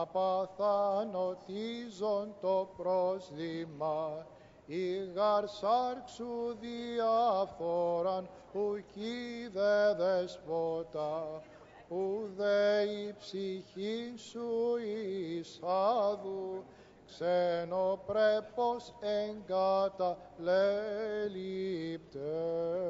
απαθανωτίζον το πρόσδημα, η γαρ σάρξου διαφθόραν, ουκί δε δεσπότα, ουδέ η ψυχή σου εις άδου, ξενοπρέπος εγκαταλέλειπτε.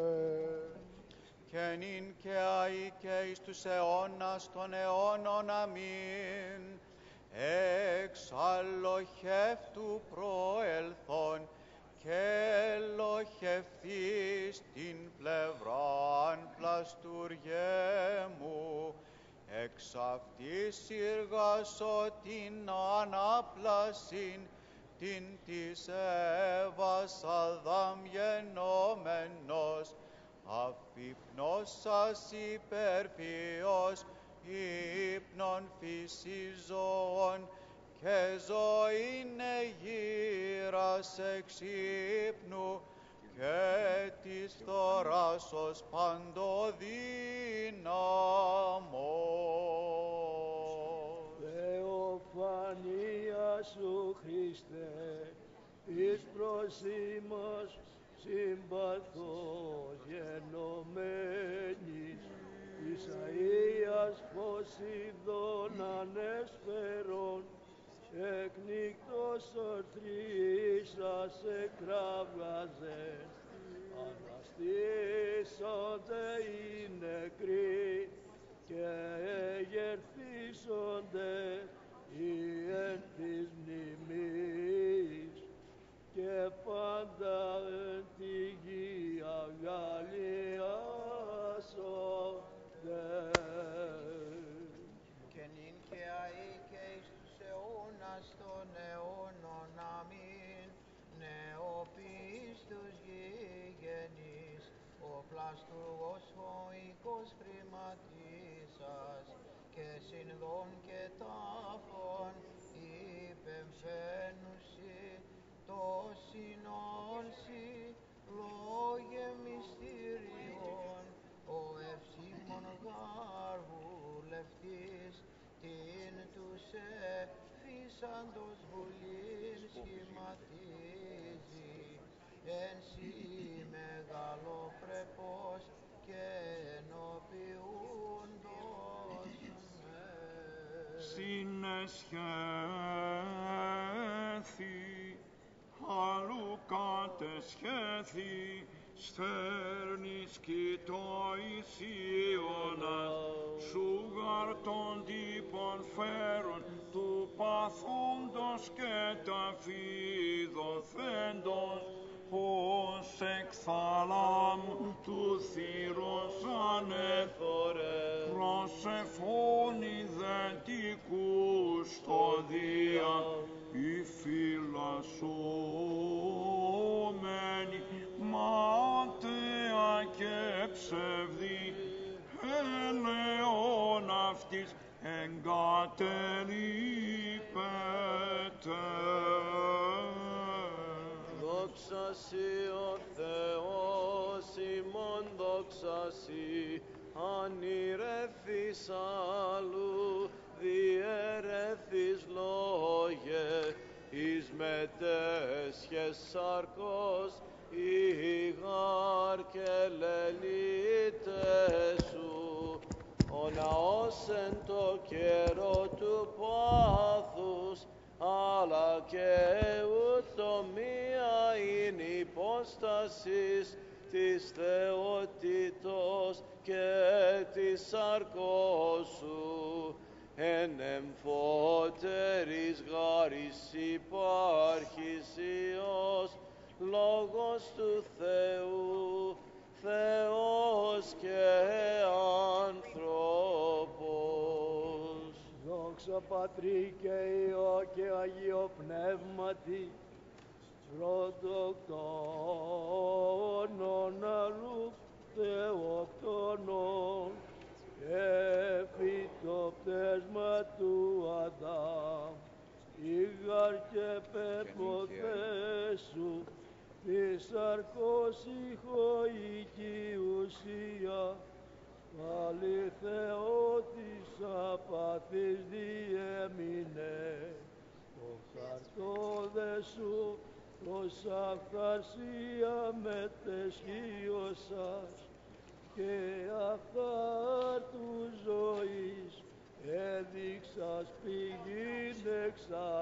Και νυν και αεί και εις τους αιώνας των αιώνων, αμήν. εξαλοχεύτου προελθόν και λοχευθείς την πλευράν πλαστουργέμου, εξ αυτής συργάσω την ανάπλασιν, την της Εύας Αδάμ γενόμενος, αφυπνώσας υπερφυός ύπνον φύσης ζωών, και ζωήν εγείρας εξ ύπνου, και της θωράσος παντοδύναμος. Θεοφανία σου Χριστέ, εις προσήμας συμπαθώς γενομένης, Ισαΐας φως ειδών ανέσφαιρον, εκνίκτος ορθρίσας εκράβγαζεν, αναστήσονται οι νεκροί και εγερθήσονται οι εν της μνημής, και πάντα εν τη γη αγαλιάσονται. Και νυν και αεί και εις τους αιώνας των αιώνων, αμήν. Νεοπίστους γηγενής, ο πλαστουργός φοικός χρηματίσας, και συνδών και τάφων υπεμφαίνουσι, το συνόλσι λόγε μυστηριών, ο ευσήμων γάρ βουλευτής, την τους εφήσαντος βουλήν σχηματίζει, εν σύ μεγαλοπρεπός και ενοποιούντος με. Συνεσχέθη, αλλού κατεσχέθη, στέρνης κοιτώης Ιώνας, σούγαρ των τύπων φέρον, του παθούντος και ταφίδοθέντος, ως εκ θαλάμου του θύρος ανέθωρε, προσεφών ιδετικούς στο δία, οι φυλασσόμενοι, μάταια και ψευδή, έλεον αυτής εγκατελείπεται. Δόξα σοι ο Θεός ημών, δόξα σοι ανηρεύθης αλλού, διαιρέθης λόγε, εις μετέσχες σαρκός, ηγάρ και λελίτες σου. Ο ναός εν το καιρό του πάθους, αλλά και ούτω μία είναι υπόστασης της θεότητος και της σαρκός σου. Εν εμφότερης γάρης υπάρχεις Υιός, λόγος του Θεού, Θεός και άνθρωπος. Δόξα Πατρί και Υιό και Αγίο Πνεύματι, πρωτοκτόνων αλλού θεοκτόνων, επί το πτέσμα του Αδάμ, ήγαρ και πεποθέσου, της σαρκός ηχοϊκή ουσία, πάλι Θεότης απαθής διέμεινε, το χαρτόδε σου προς αυθαρσία μετεσχύωσας, και αυθάρτου ζωής έδειξας πηγήν εξ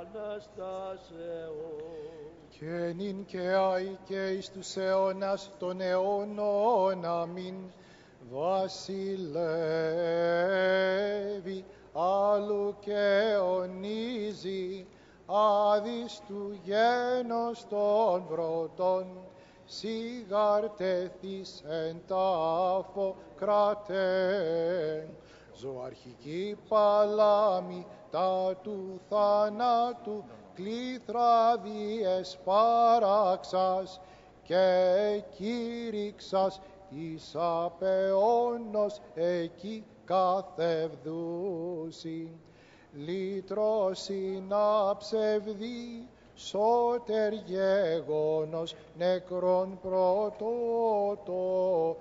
Αναστάσεως. Και νυν και αεί και εις τους αιώνας των αιώνων, αμήν. Βασιλεύει άλλου και ονίζει, άδεις του γένος των πρωτών, σιγαρτεθείς εν τάφο κρατέν. Ζωαρχική παλάμη τα του θανάτου, κλήθρα διες παράξας, και κήρυξας της απεώνος εκεί καθευδούσι. Λύτρωσιν αψευδή, σώτερ γεγονός νεκρόν πρωτότοκος.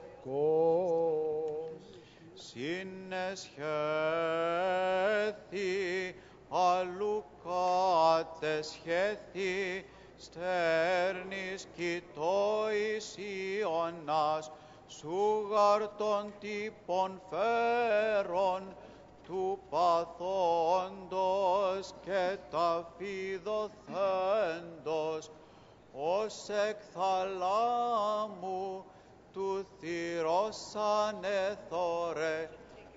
Συνεσχέθη, αλλού κατεσχέθη, στέρνης κοιτώης Ιωνάς, σου γαρτών τύπων φέρον, του παθόντος και ταφιδοθέντος, ως εκ θαλάμου του θυρός ανεθώρε,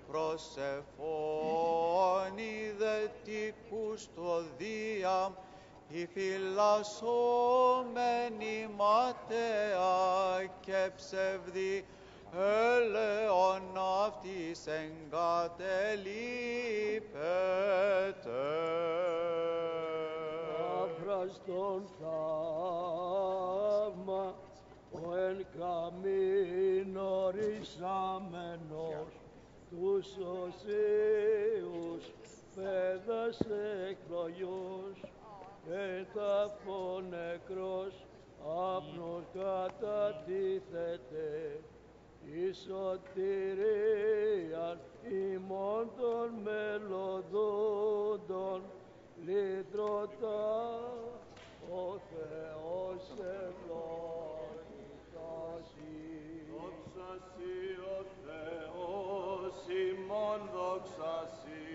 προσεφώνη δε τι κουστοδίαμ, η φυλασσόμενη ματέα και ψευδή, έλεον αυτής εγκατελείπεται. Αφραστον θαύμα, ο εν καμήν ορισμενος, τους οσίους παιδας εκπλογιούς, και ταφών νεκρός άπνος κατατίθεται, η σωτηρίαν ημών των μελωδούντων, λύτρωτα ο Θεός ευλογητάσει. Δόξα σοι ο Θεός ημών, δόξα σοι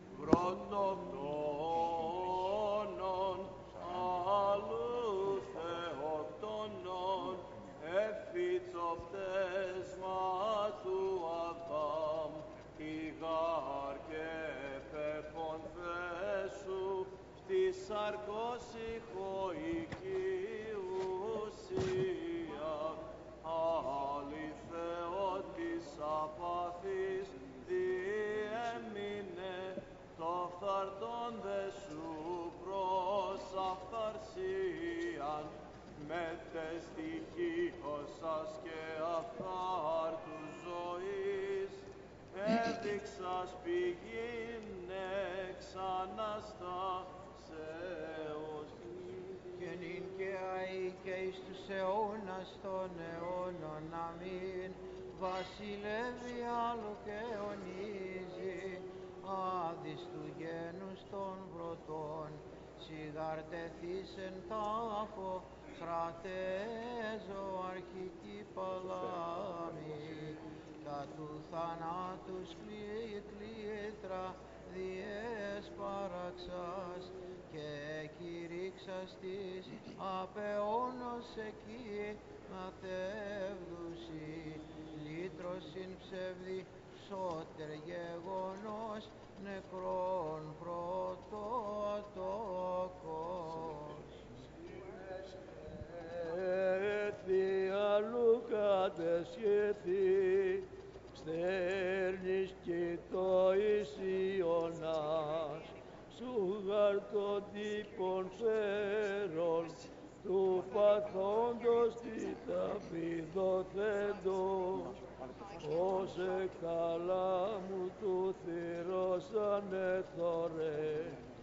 πρωτοκτόνων, αλλού θεοκτόνων, εφήτω πτέσμα του Αδάμ, ηγάρ και πέπον θέσου, της σαρκός ηχοϊκή ουσία, αληθεό της απαθής διέμεινε, το φθαρτόν δε σου προς αυθαρσίαν, με τες στοιχείωσας και αυθάρτου ζωής, έδειξας πηγήν εξ Αναστάσεως. Και νυν και αεί και εις τους αιώνας των αιώνων, αμήν. Βασιλεύει άλλο και ονίζει, άδεις του γένους των πρωτών, σιγαρτεθείς εν τάφο, κρατέζω αρχική παλάμη, τα του θανάτου κλήτρα διές παραξάς, και κηρύξας της απεώνος εκεί μαθεύδουσι, λύτρωσιν ψευδή, σώτερ γεγονός νεκρόν πρωτότοκος. Έθι αλλού κατεσχέθη, στέρνης κοιτώης Ιωνάς, σου γαρτών τύπων φέρον, του παθόντος τη ταφιδοθέντος, ως εκ θαλάμου του θυρός ανεθώρε,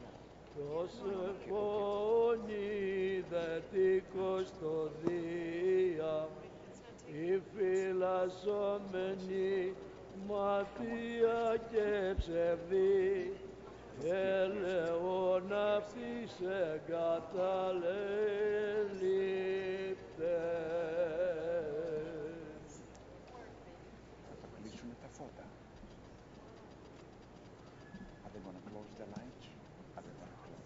προσεφώνη δε τι κοστοδία, η φυλασσόμενη ματία και ψευδή, έλεον αυτής εγκαταλελείπτε. Θα κλείσουμε τα φώτα. Are they going to close the lights? Are they going to close?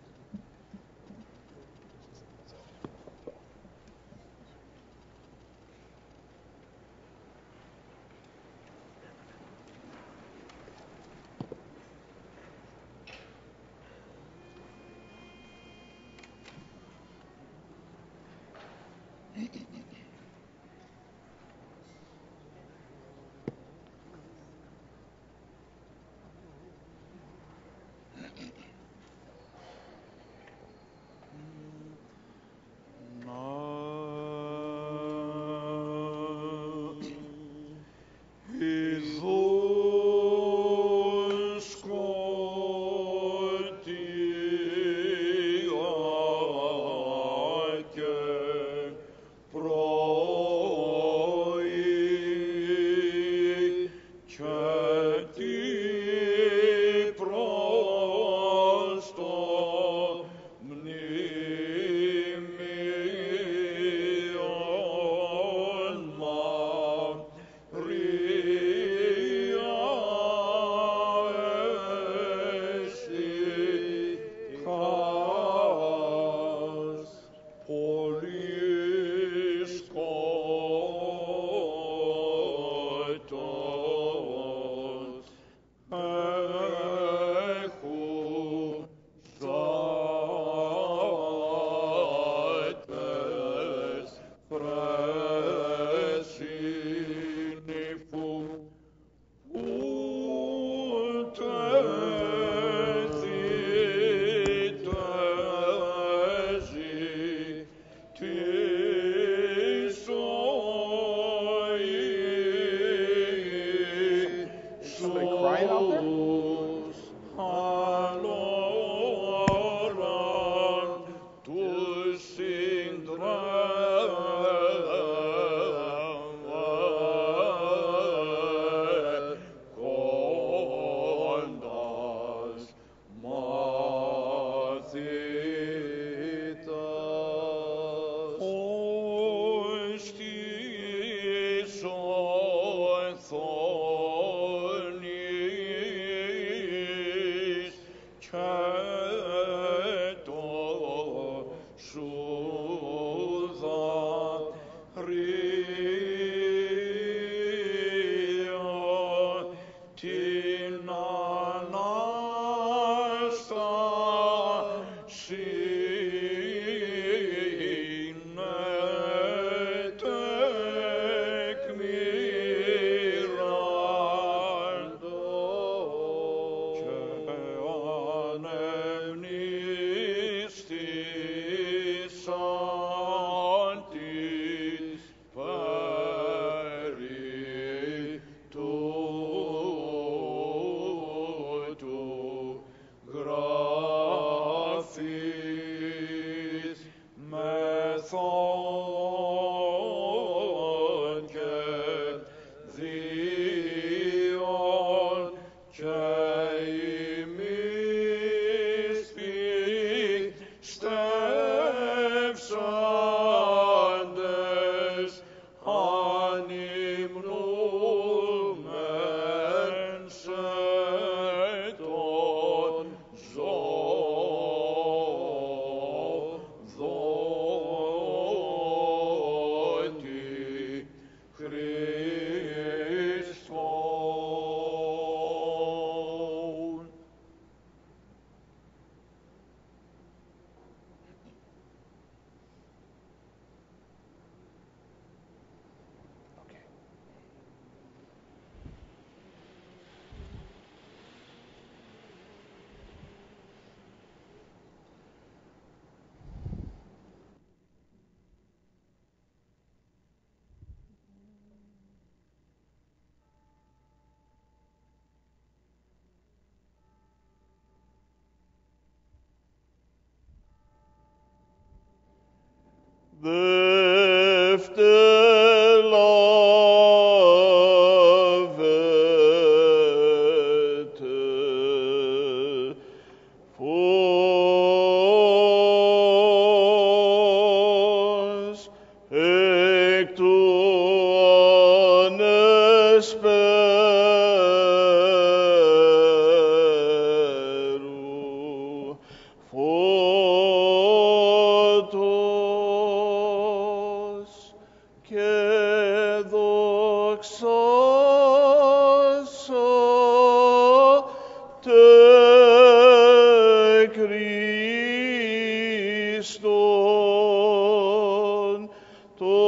Χριστόν, το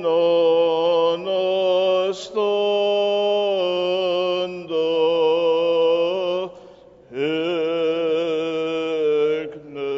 αναστάντο εκ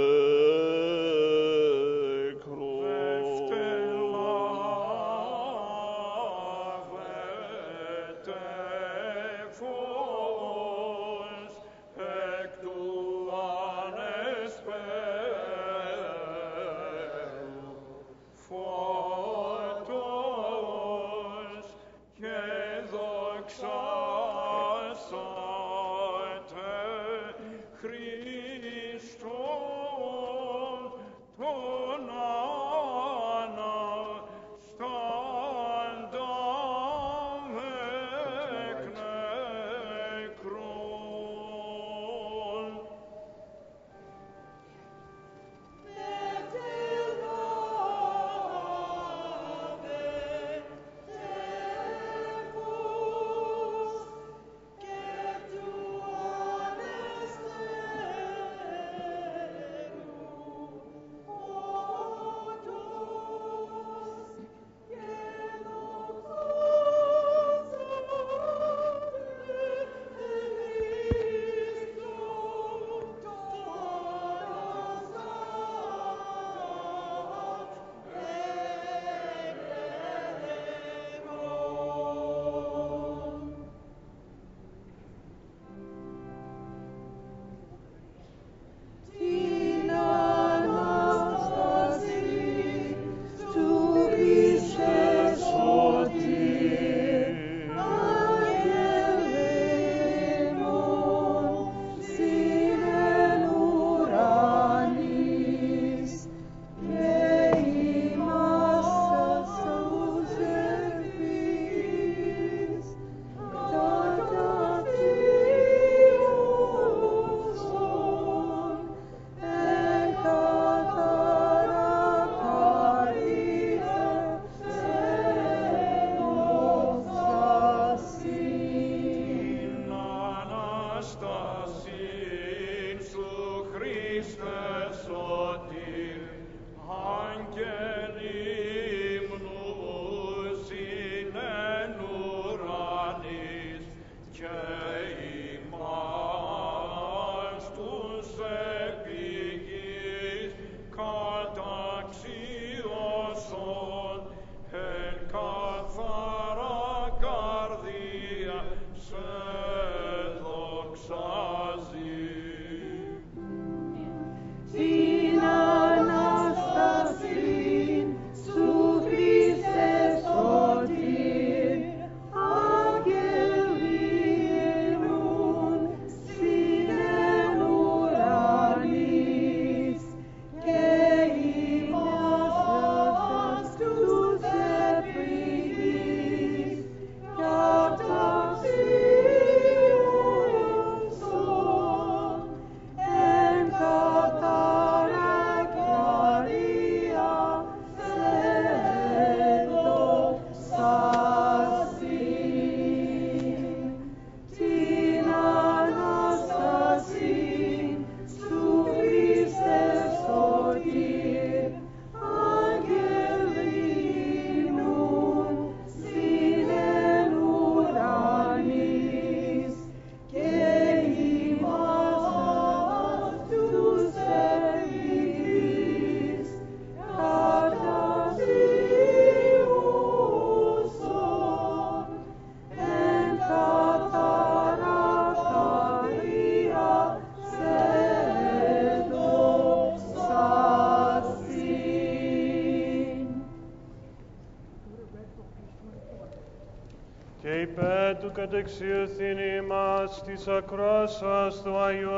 του κατεξιωθήν ημάς της ακρόσας του Αγίου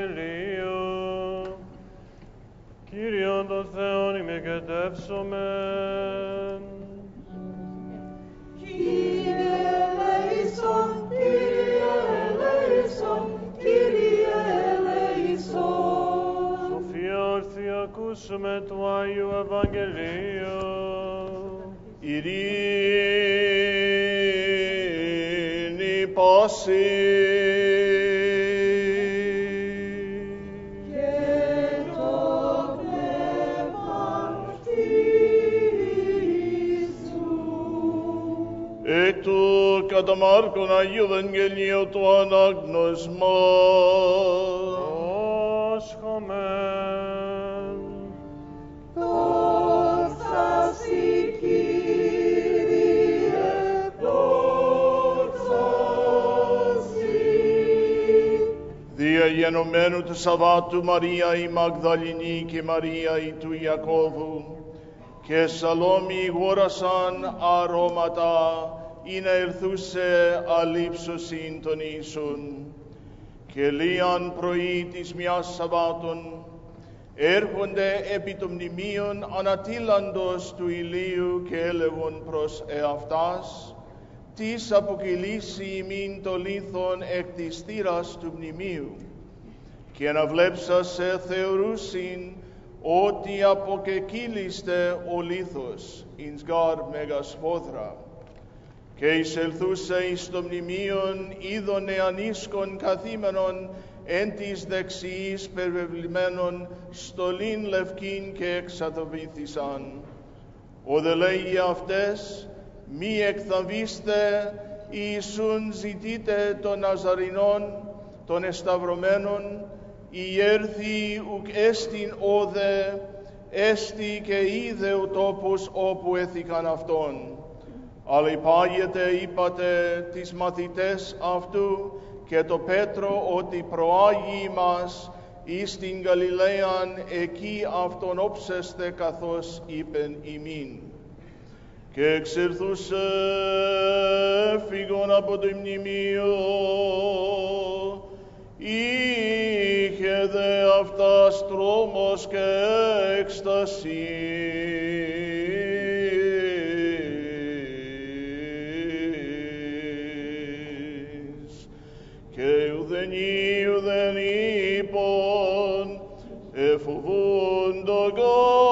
Ευαγγελίου. Κύριον τον Θεόν ημικετεύσομεν. Κύριε ελέησον, Κύριε ελέησον, Κύριε ελέησον. Σοφία ορθή ακούσουμε του Αγίου Ευαγγελίου. Ειρήνη πάση. Και το πνεύμα κτίσου. Εκ του κατά Μάρκον Αγίου Ευαγγελίου του ανάγνωσμα. Πρόσχομεν. Δόξα σοι, Κύριε, δόξα σοι. Διαγενομένου του Σαββάτου Μαρία η Μαγδαληνή και Μαρία η του Ιακώβου και Σαλόμη γόρασαν αρώματα ή να ερθούσε αλήψωσιν των Ιησούν. Και λίαν πρωί της μιας Σαββάτων έρχονται επί των μνημείων ανατίλαντος του ηλίου και έλεγον προς εαυτάς, τις αποκυλήσει ημίν το λίθον εκ της θύρας του μνημείου. Και αναβλέψασε θεωρούσιν ότι αποκεκύλιστε ο λίθος, εις γάρ μεγασφόδρα. Και εισελθούσε εις το μνημείον είδον εανίσκον καθήμενον εν της δεξιής περβεβλημένων στολήν λευκήν και εξαθοβήθησαν. Ο δε λέγει αυτές, μη εκθαβήστε, Ιησούν ζητείτε των Ναζαρινών, των εσταυρωμένων, η έρθει ουκ έστιν όδε, έστι και είδε ο τόπος όπου έθηκαν αυτόν. Αλλά υπάγεται, είπατε, τις μαθητές αυτού και το Πέτρο ότι προάγει μας εις την Γαλιλαίαν, εκεί αυτον όψεστε καθώς είπεν ημίν. Και εξερθούσε φύγον από το μνημείο, είχε δε αυτάς τρόμος και έκσταση. Και ουδενή ουδεν είπων, εφοβούντο God.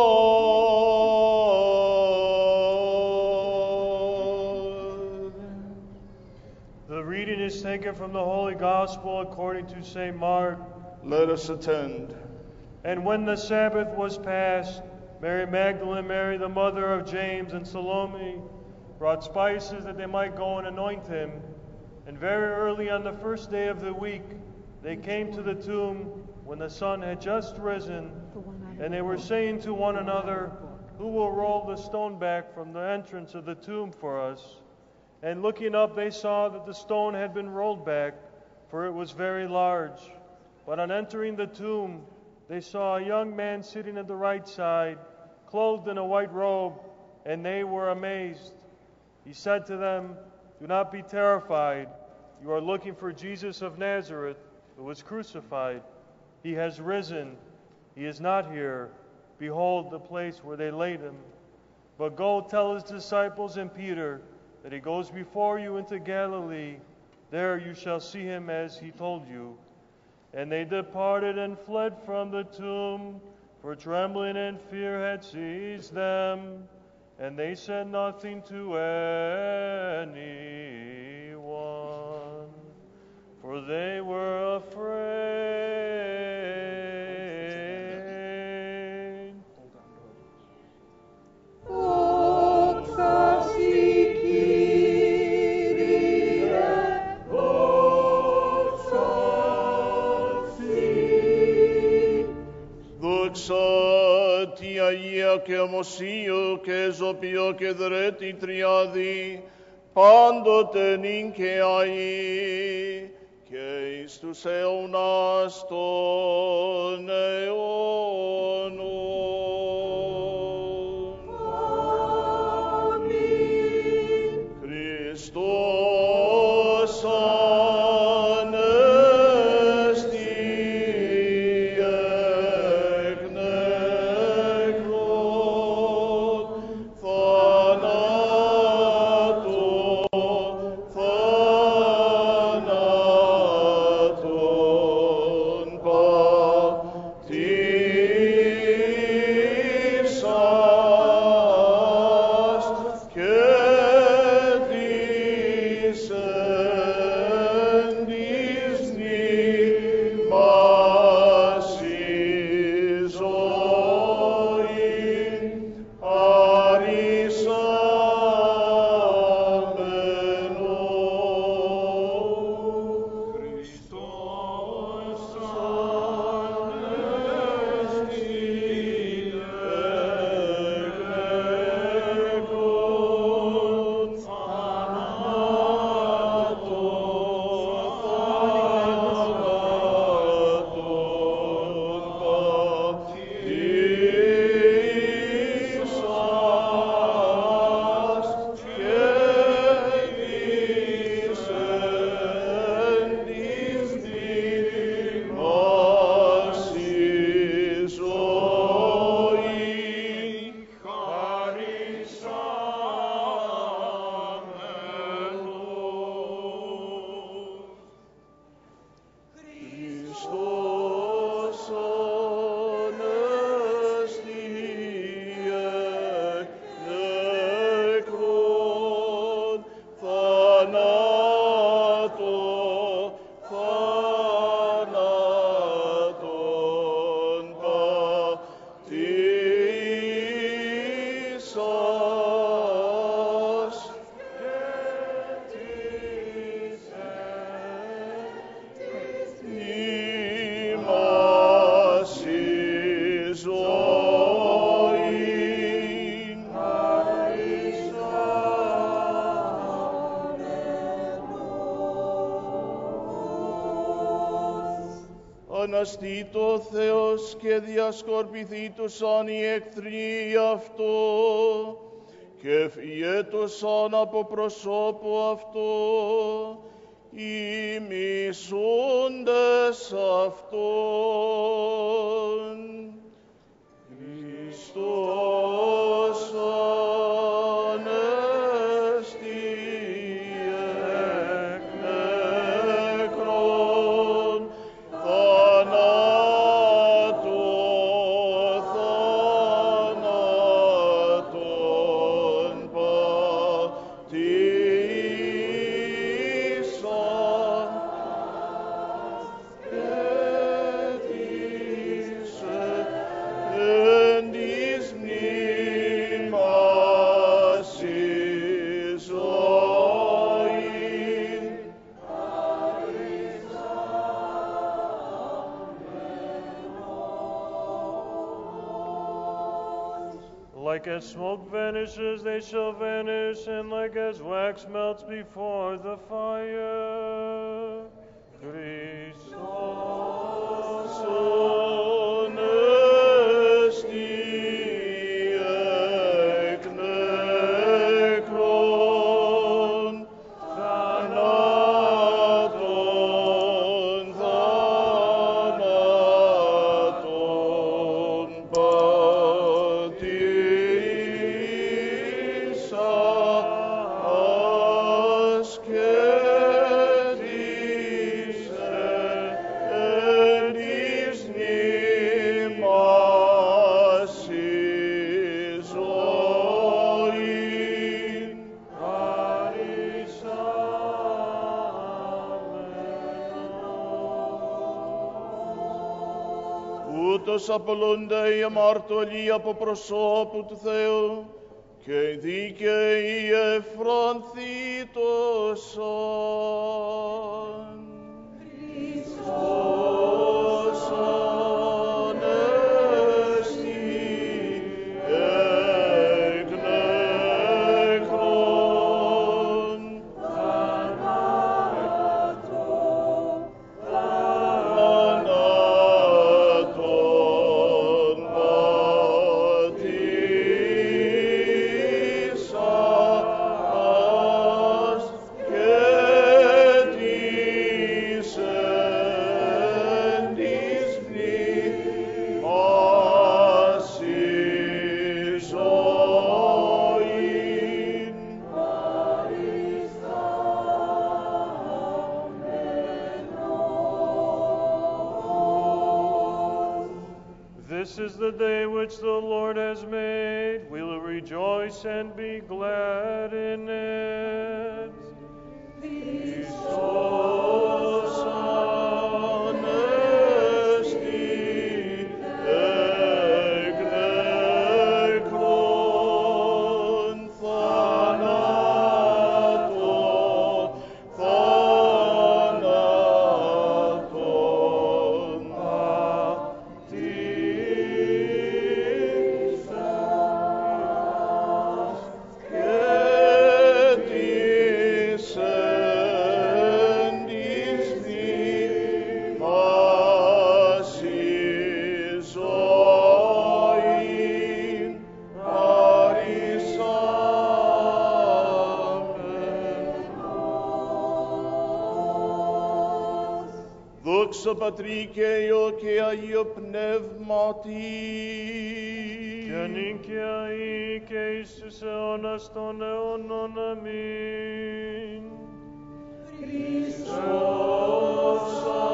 The reading is taken from the Holy Gospel according to Saint Mark. Let us attend. And when the Sabbath was past, Mary Magdalene, Mary the mother of James, and Salome brought spices that they might go and anoint him. And very early on the first day of the week, they came to the tomb when the sun had just risen, and they were saying to one another, who will roll the stone back from the entrance of the tomb for us? And looking up, they saw that the stone had been rolled back, for it was very large. But on entering the tomb, they saw a young man sitting at the right side, clothed in a white robe, and they were amazed. He said to them, do not be terrified. You are looking for Jesus of Nazareth, who was crucified. He has risen. He is not here. Behold the place where they laid him. But go tell his disciples and Peter that he goes before you into Galilee. There you shall see him as he told you. And they departed and fled from the tomb, for trembling and fear had seized them. And they said nothing to anyone, for they were afraid. Δόξα σοι, Κύριε, δόξα σοι. Δόξα τη Αγία και ομοσίου και ζωπιό και δρέτη τριάδη, πάντοτε νυν και αεί, και εις τους αιώνας των αιώνων. Αμήν. Χριστός ανέστη εκ νεκρών, θανάτων, θανάτων πατήρ. Αναστήτω ο Θεός και διασκορπιθήτωσαν οι εχθροί αυτό και φιέτωσαν από προσώπου αυτό οι μισούντες αυτόν. Χριστός Ανέστη εκ νεκρών, θανάτου θάνατον πατήσαν και τήσε εν της μνήμας η ζωή. Like as smoke vanishes, they shall vanish, and like as wax melts before the fire. Christos Anesti ek nekron, thanaton thanaton πατήσας και τήσε εν της μνήμας η ζωή. Ούτως απολούνται οι αμαρτωλοί από προσώπου του Θεού και οι δίκαιοι εφρανθήτωσαν. Χριστός Ανέστη εκ νεκρών, θανάτων θάνατον πατήσας και τήσε εν της μνήμας η ζωή. This is the day which the Lord has made. We will rejoice and be glad in it. Χριστός Ανέστη εκ νεκρών, θανάτων θάνατον πατήσας και τήσε εν της μνήμας η ζωή. Παρισάμενος. Δόξα Πατρί και Υιό και Αγίο Πνεύματι. Και νίκαια ή και εις τους αιώνας των αιώνων. Αμήν. Χριστός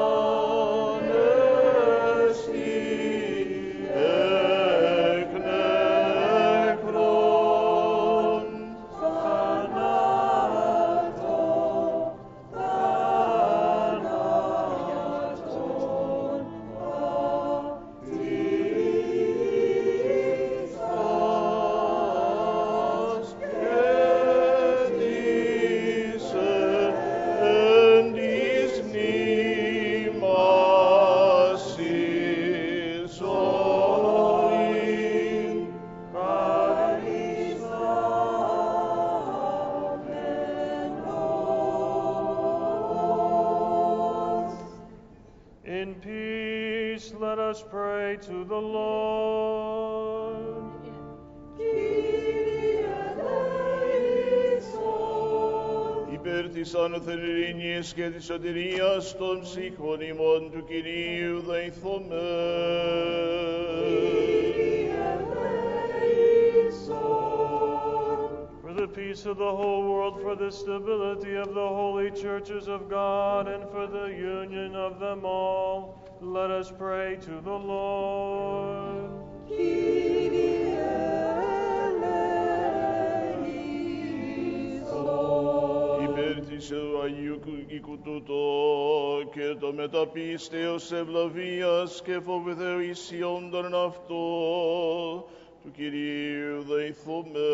Ανέστη εκ νεκρών, θανάτων θάνατον πατήσας και let us pray to the Lord. Υπέρ της άνωθεν ειρήνης και της σωτηρίας των ψυχών ημών του Κυρίου δεηθώμε. For the peace of the whole world, for the stability of the holy churches of God, and for the union of them all, let us pray to the Lord. Υπέρ της Αγίου οίκου τούτο και το μεταπίστεως ευλαβίας και φοβηθεήσιον αυτό του Κυρίου δεηθώμε.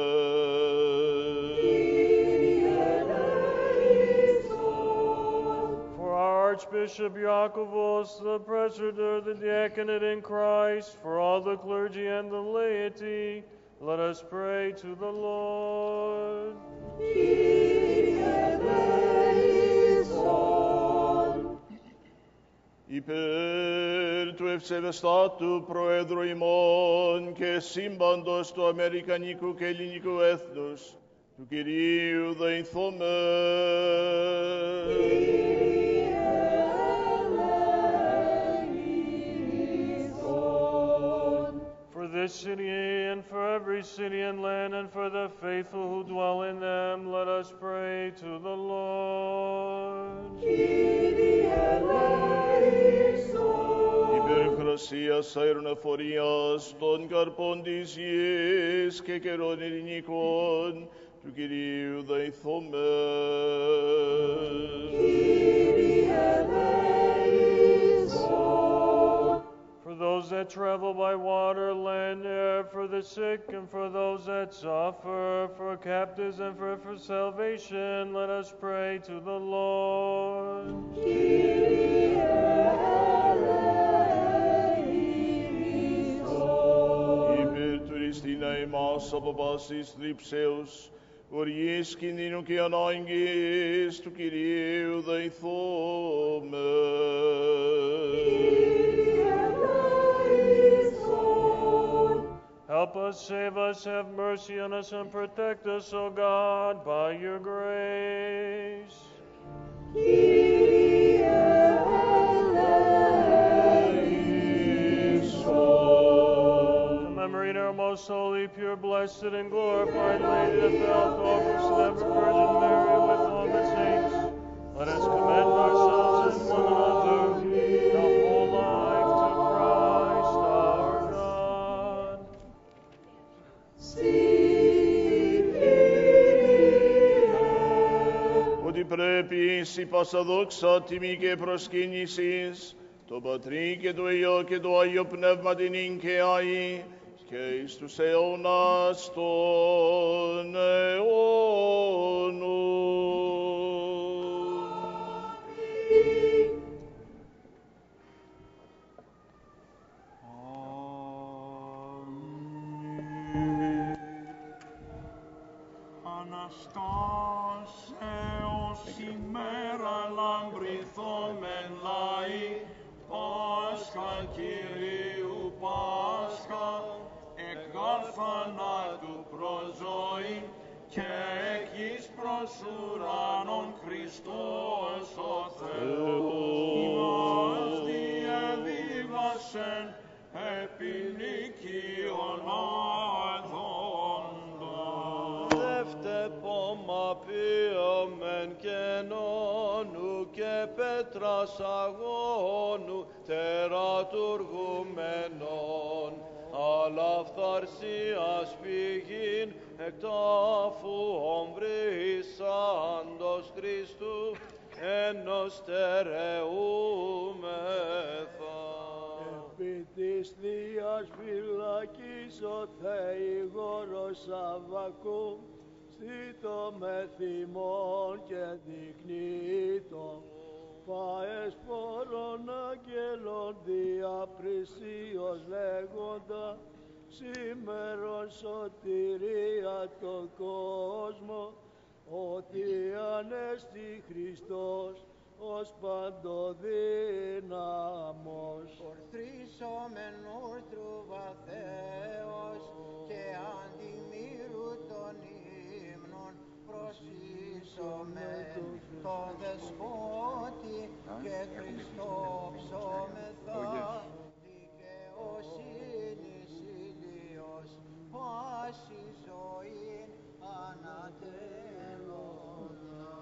For our Archbishop Iakovos, the Presbyter, the Diaconate in Christ, for all the clergy and the laity, let us pray to the Lord. Υπέρ του ευσεβεστάτου Προέδρου ημών και σύμπαντος του Αμερικανικού και Ελληνικού έθνους, του Κυρίου δεηθώμε. For this city and for every city and land, and for the faithful who dwell in them, let us pray to the Lord. Υπερευχαρσίας αεροnaφορίας των καρπών της γης και καιρών ειρηνικών, του Κυρίου δεηθώμε. For those that travel by water, land, air, for the sick and for those that suffer, for captives and for, for salvation, let us pray to the Lord. Υπέρ τουριστίνα ημάς από πάσης θλίψεως, οργής κινδύνου και ανάγκης, του Κυρίου δεηθώμε. Help us, save us, have mercy on us, and protect us, O God, by your grace. Commemorate our most holy, pure, blessed, and glorified Lady, the Theotokos, and ever Virgin Mary, with all the saints. Let us commend ourselves and one another, the whole life to Christ our God. Ότι πρέπει η πάσα δόξα, τιμή και προσκύνησης, το Πατρί και το Υιό και το Άγιο Πνεύμα την ίν και αεί, και εις τους αιώνας των αιώνων. Αναστάσεως ημέρα λαμπρηθόμεν λαοί, Πάσχα Κυρίου Πάσχα, εκ γαρ θανάτου προς ζωήν, και εκ γης προς ουρανόν Χριστός ο Θεός, ημάς διεδίδασεν επί νικίων αδόντα. Δεύτερον ποιόμεν καινόνου και πέτρας αγώνου τερατουργουμένων, αλλά φθαρσίας πηγήν εκ τάφου ομβρίσαντος Χριστού ενός στερεούμεθα. Επί της Θείας φυλακής ο Θεηγόρος Σαββακού, στήτω με θυμών και δεικνύτω, πάες πόρων αγγέλων διαπρισίως λέγοντα, σήμερον σωτηρία τον κόσμο, ότι ανέστη Χριστός, ως παντοδύναμος. Ορθρίσομεν όρθρου βαθέως και αντιμύρου των ύμνων προσφύσομεν τον Δεσπότη και Χριστό ψώμεθα δικαιοσύνης ηλίος πάση ζωήν ανατέλλοντα.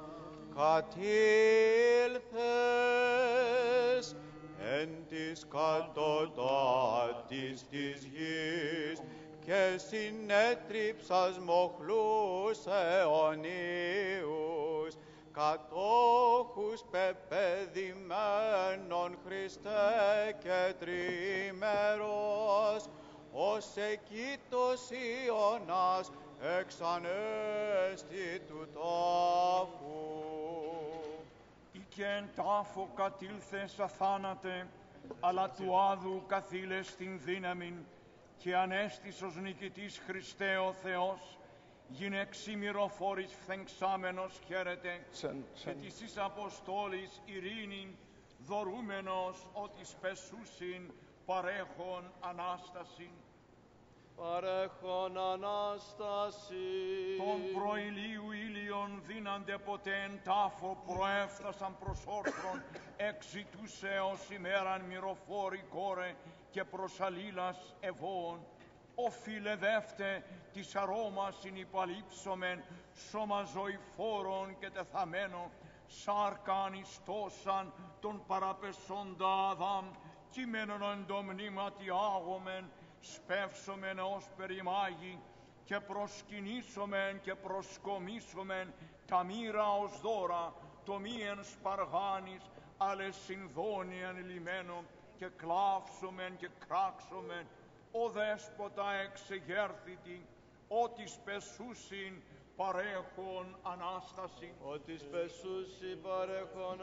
Κατήλθες εν της κατωτάτης της γης και συνέτριψας μοχλούς αιωνίους, κατόχους πεπαιδημένων Χριστέ και τριμέρος, ως εκείτος Ιωνάς εξ ανέστη του τάφου. Ή και εν τάφο κατήλθες αθάνατε, αλλά του άδου καθήλες στην δύναμην, και ανέστης ως νικητής Χριστέ ο Θεός, γίνε ξημυροφόρης φθεγξάμενος χαίρετε, και της εις Αποστόλης ειρήνην δωρούμενος ότι σπεσούσιν παρέχον Ανάστασιν. Παρέχον Ανάσταση. Τον προηλίου ήλιον δίναντε ποτέ εν τάφο προέφτασαν προς όρθρον, εξητούσεως ημέραν μυροφόρη κόρε και προς αλλήλας ευώων. Όφιλε δεύτε της αρώμας συνυπαλείψομεν, σώμα ζωηφόρων και τεθαμένο, σάρκαν ιστόσαν τον παραπεσόντα Αδάμ, κείμενον εν το μνήματι άγομεν, σπεύσομεν ως περιμάγει και προσκυνήσομεν και προσκομίσομεν τα μοίρα ως δώρα, το μίεν σπαργάνης, άλλες συνδόνιαν λιμένο, και κλάψομεν και κράξομεν, ο δέσποτα εξεγέρθητη, ότι σπεσούσιν παρέχον Ανάσταση. Ότι σπεσούσιν παρέχον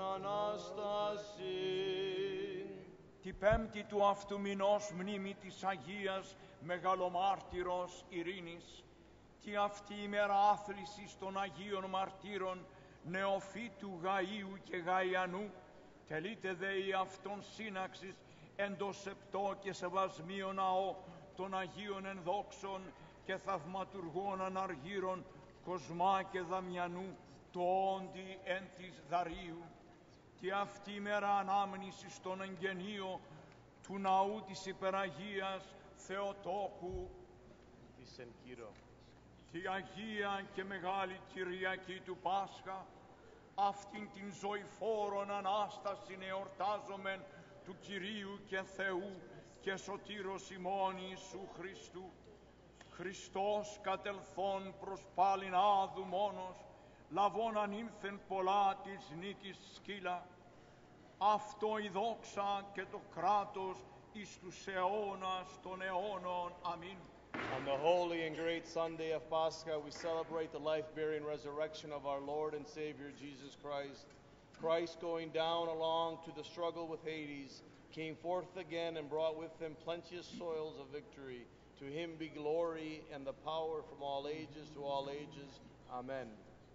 Ανάσταση. Τη πέμπτη του αυτού μηνός μνήμη της Αγίας Μεγαλομάρτυρος Ειρήνης, τη αυτή ημέρα άθλησης των Αγίων Μαρτύρων Νεοφύτου Γαΐου και Γαϊανού, τελείται δε η αυτόν σύναξης εν το σεπτό και σεβασμίο ναό των Αγίων ενδόξων και θαυματουργών αναργύρων Κοσμά και Δαμιανού, το όντι εν της Δαρίου. Και αυτή η μέρα ανάμνηση στον εγγενείο του ναού της Υπεραγίας Θεοτόκου της εν Κύρο. Τη Αγία και Μεγάλη Κυριακή του Πάσχα, αυτήν την ζωηφόρον Ανάσταση εορτάζομεν του Κυρίου και Θεού και Σωτήρος ημών Ιησού Χριστού. Χριστός κατελθόν προς πάλιν άδου μόνος, λαβών ανήλθεν πολλά της νίκης σκύλα. Αυτό η δόξα και το κράτος εις τους αιώνας των αιώνων. Αμήν. On the holy and great Sunday of Pascha, we celebrate the life, burial, and resurrection of our Lord and Savior Jesus Christ. Christ, going down along to the struggle with Hades, came forth again and brought with him plenteous soils of victory. To him be glory and the power from all ages to all ages. Amen.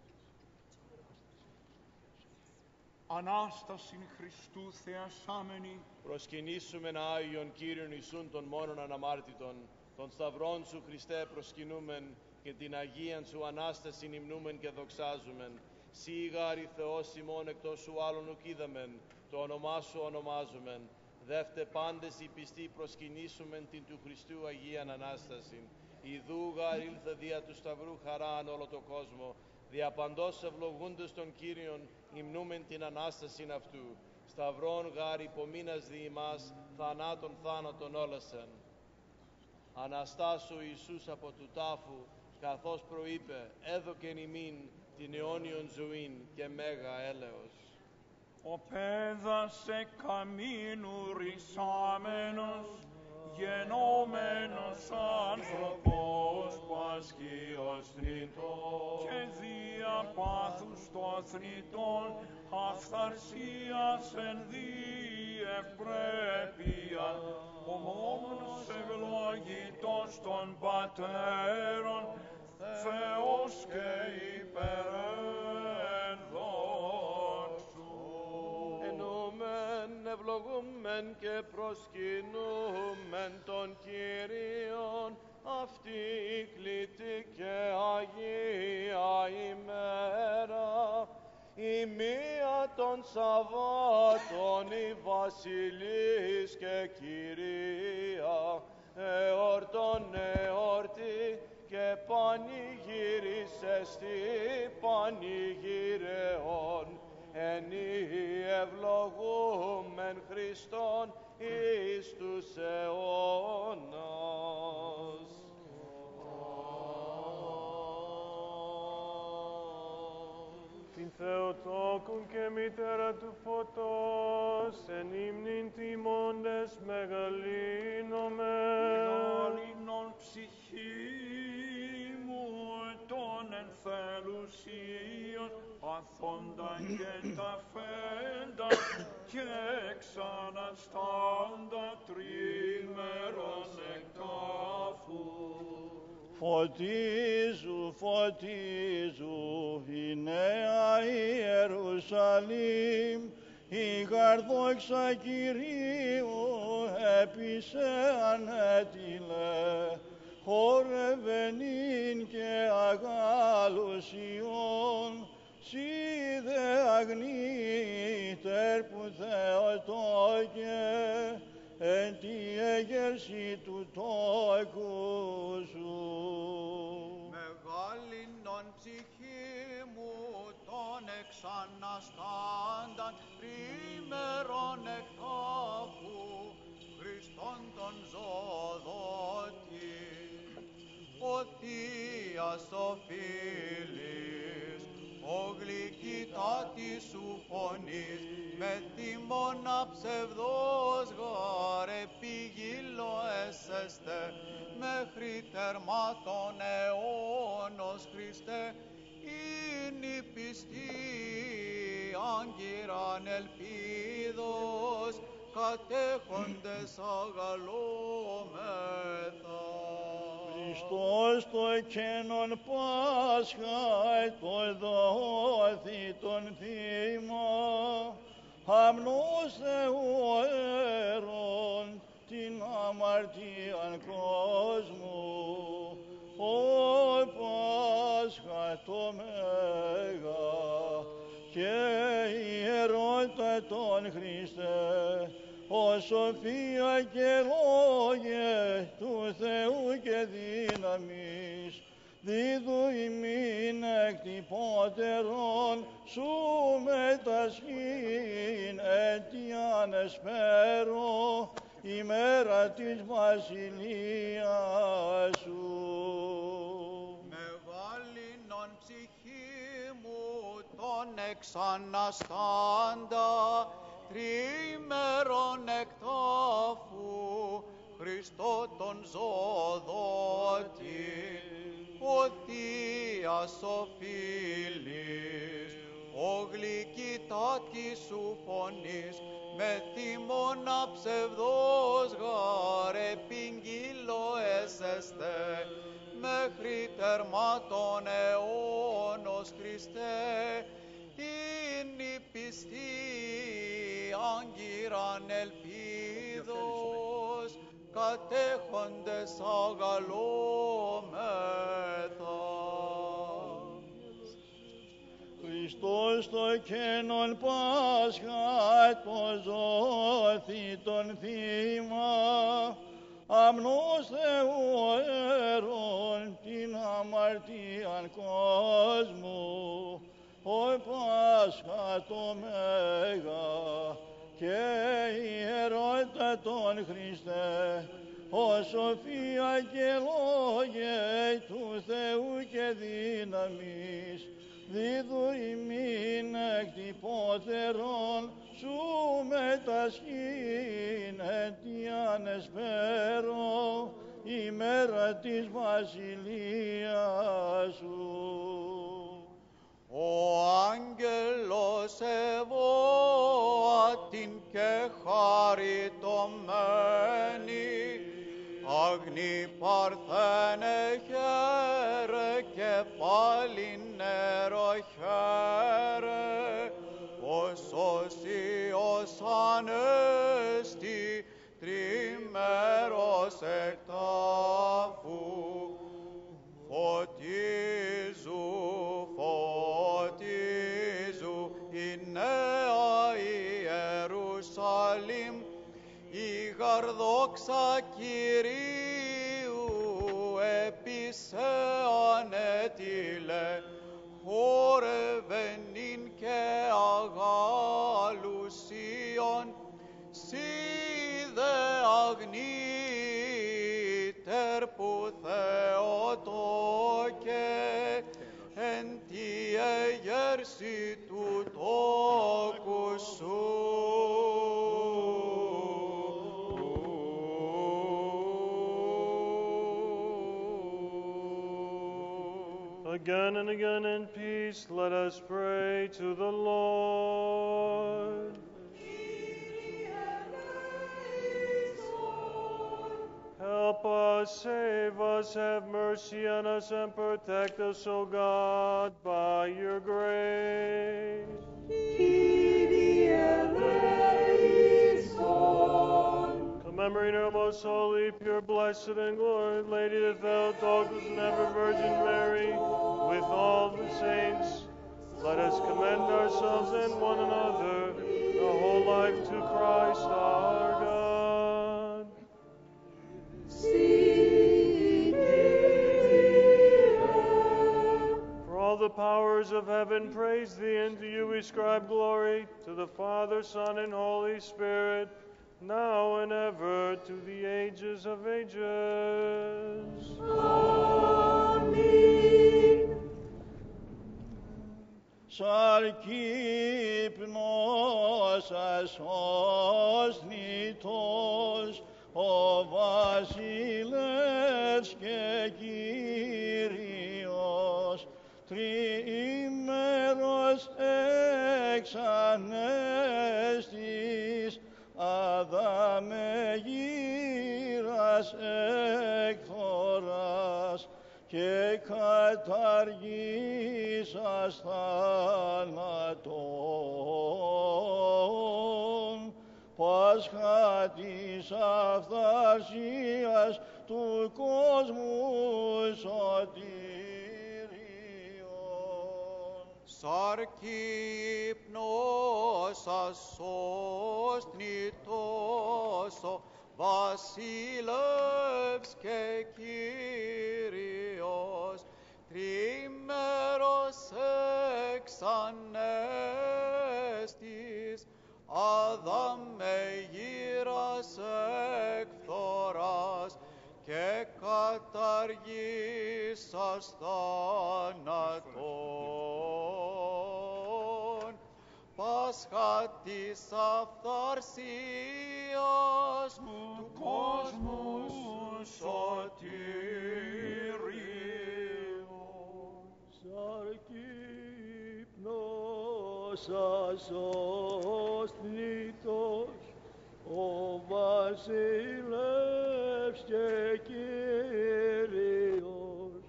Ανάστασιν Χριστού θεασάμενη. Προσκυνήσουμεν Άγιον Κύριον Ιησούν των μόνον αναμάρτητων, των σταυρών σου Χριστέ προσκυνούμεν και την Αγίαν σου Ανάστασιν υμνούμεν και δοξάζουμεν. Σύ γάρη Θεός ημών εκτός σου άλλον ουκ είδαμεν, το όνομά σου ονομάζομεν. Δεύτε πάντες οι πιστοί προσκυνήσουμεν την του Χριστού Αγίαν Ανάστασιν. Ιδού γάρ ήλθε δια του σταυρού χαράν όλο το κόσμο, δια παντός ευλογούντος των Κύριων υμνούμεν την Ανάστασιν αυτού. Σταυρών γάρ υπομείνας δι' ημάς, θανάτων θάνατον όλασεν. Αναστάσου Ιησούς από του τάφου, καθώς προείπε, έδωκεν ημίν την αιώνιον ζωήν και μέγα έλεος. Ο πέδας σε καμίνου ρυσάμενος, γενόμενος άνθρωπος πασχίος θνητός, και δια πάθους των θνητών αυθαρσίας εν διευπρέπεια, ο μόνος ευλογητός των πατέρων, Θεός και υπερενδόξου. μεν και προσκυνούμεν τον Κύριον, αυτή η κλήτη και Αγία ημέρα. Η μία των Σαββάτων η Βασιλής και Κυρία, εορτών εορτή και πανηγύρισε στη πανηγυρεών, εν ευλογούμεν Χριστόν εις τους αιώνας. Την Θεοτόκον και μητέρα του φωτός, εν ύμνην τιμώντες μεγαλύνομαι. Μεγαλύνων ψυχή μου των ενθελουσίων, παθόντα και τα φέντα και ξαναστάντα τρίμερον εκτάφου. Φωτίζου, φωτίζου, η νέα Ιερουσαλήμ, η καρδόξα Κυρίου έπεισε ανέτειλε, χορευενήν και αγάλουσιον, σι δε αγνήτερ που Θεοτόκε, εν τη έγερση του τόκου σου. Μεγάλυνον ψυχή μου των εξαναστάνταν τρίμερον εκτάφου, Χριστόν τον ζωδότη. Ο Θείας ο φίλης, ο γλυκύτατης σου φωνής, με τιμώνα ψευδός γαρ επίγειλο έσεστε, μέχρι τερμάτων αιώνος Χριστέ, είναι η πιστή άγκυραν ελπίδος, κατέχοντες αγαλόμεθα. Χριστός το κένον Πάσχα, το δόθη τον θύμα, αμνός Θεού αέρων, την αμαρτίαν κόσμου, ο Πάσχα το μέγα και ιερότητα τον Χριστέ, ο σοφία και λόγε του Θεού και δύναμης, δίδου ημίν εκτυπώτερον σου μετασχήν αιτιάν εσπέρω ημέρα της βασιλείας σου. Μεγάλυνον ψυχή μου τον εξαναστάντα τρίμερον εκτάφου, Χριστό τον ζωδότη. Ο Θείας ο φίλης, ο γλυκύτατης σου φωνής, με τιμώνα ψευδός γαρ επίγειλο έσεστε, μέχρι τερμάτων αιώνος Χριστέ, είναι η πιστή άγκυραν ελπίδος, κατέχοντες αγαλόμεθα. Χριστός το κένον Πάσχα, το ζώθη τον θύμα, αμνός Θεού αέρων, την αμαρτίαν κόσμου, ο Πάσχα το μέγα και ιερότητα τον Χριστέ, ο σοφία και λόγε του Θεού και δύναμης, δίδου ημίν εκτυπώτερον σου μετασχήν αιτιάν εσπέρω ημέρα της βασιλείας σου. Ο άγγελος ευώατην και χαριτωμένη, αγνή παρθένε χαίρε και πάλι νερό χαίρε, ως όσιος ανέστη ορδόξα Κυρίου επισέαν ετήλε, χόρευεν και αγαλουσίων, σοι δε αγνήτερ που Θεοτόκε, εν τη εγέρση του τόκου σου. Again and again in peace, let us pray to the Lord. Help us, save us, have mercy on us, and protect us, O God, by your grace. Commemorating our most holy, pure, blessed, and glorious Lady, the Theotokos, and ever Virgin Mary, with all the saints, let us commend ourselves and one another, the whole life to Christ our God. For all the powers of heaven praise thee, and to you we ascribe glory, to the Father, Son, and Holy Spirit, now and ever, to the ages of ages. Amen. Σαρκύπνος ασώσνητος, ο βασιλεύς και Κύριος, τριήμερος εξ ανέστης, Αδάμε γύρας εκθοράς, και καταργήσας θάνατον, Πάσχα της αυθαρσίας του κόσμου σωτήριον. Σαρκύπνος ασώσνητος, ο βασιλεύς και Κύριος, τρίμερος εξ ανέστης, Αδάμε γύρας εκφθοράς, και καταργήσας θάνατον, Πάσχα της αυθαρσίας του κόσμου σωτήριον. Σαρκύπνος ασώσνητος, ο βασιλεύς και Κύριος,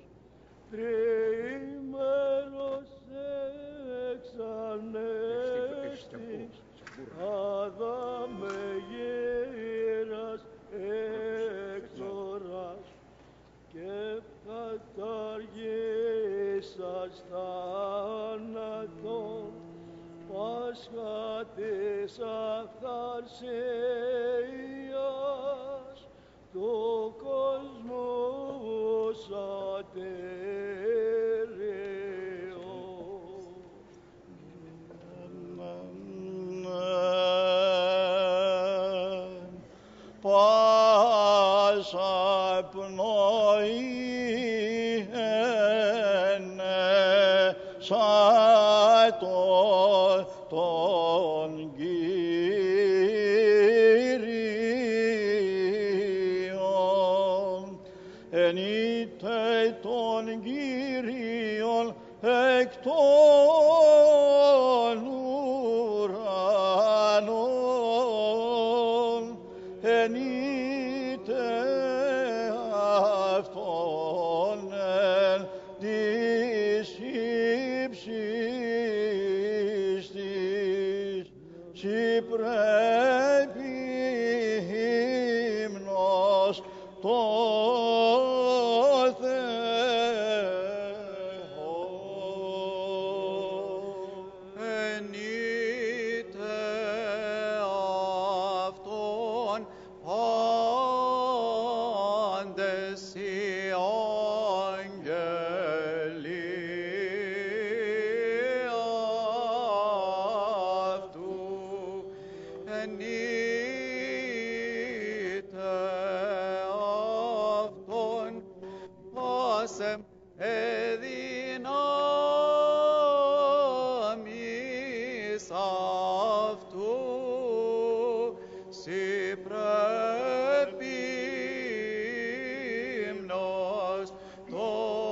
τριήμερος εξ ανέστης, Αδάμε γύρας εκθοράς, και καταργήσας θάνατον, Πάσχα της αυθαρσίας του κόσμου σωτήριον. Πάσα πνοή σαν τον Κύριον, ενείτε τον Κύριον εκ των ουρανών, ενείτε αυτόν εν της ύψης της, σοι πρέπει ύμνος το ενείτε αυτόν της αυτού, σοι πρέπει ύμνος το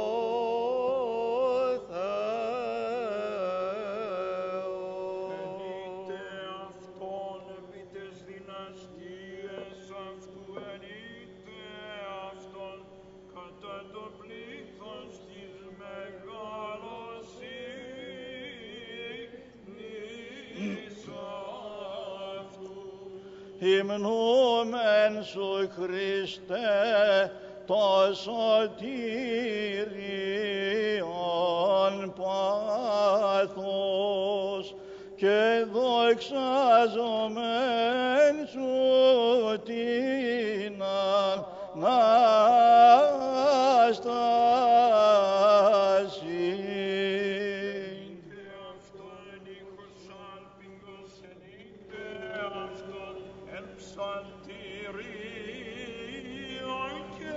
Ενείτε αυτόν επί τες δυναστείες αυτού, ενείτε αυτόν κατά το πλήθος της μεγαλοσύνης αυτού. Υμνούμεν σου Χριστέ το σωτήριον πάθος και δοξάζομεν σου την Ανάσταση. Αυτόν ήχος άλπιγγος, ενείτε αυτόν εν ψαλτηρίων και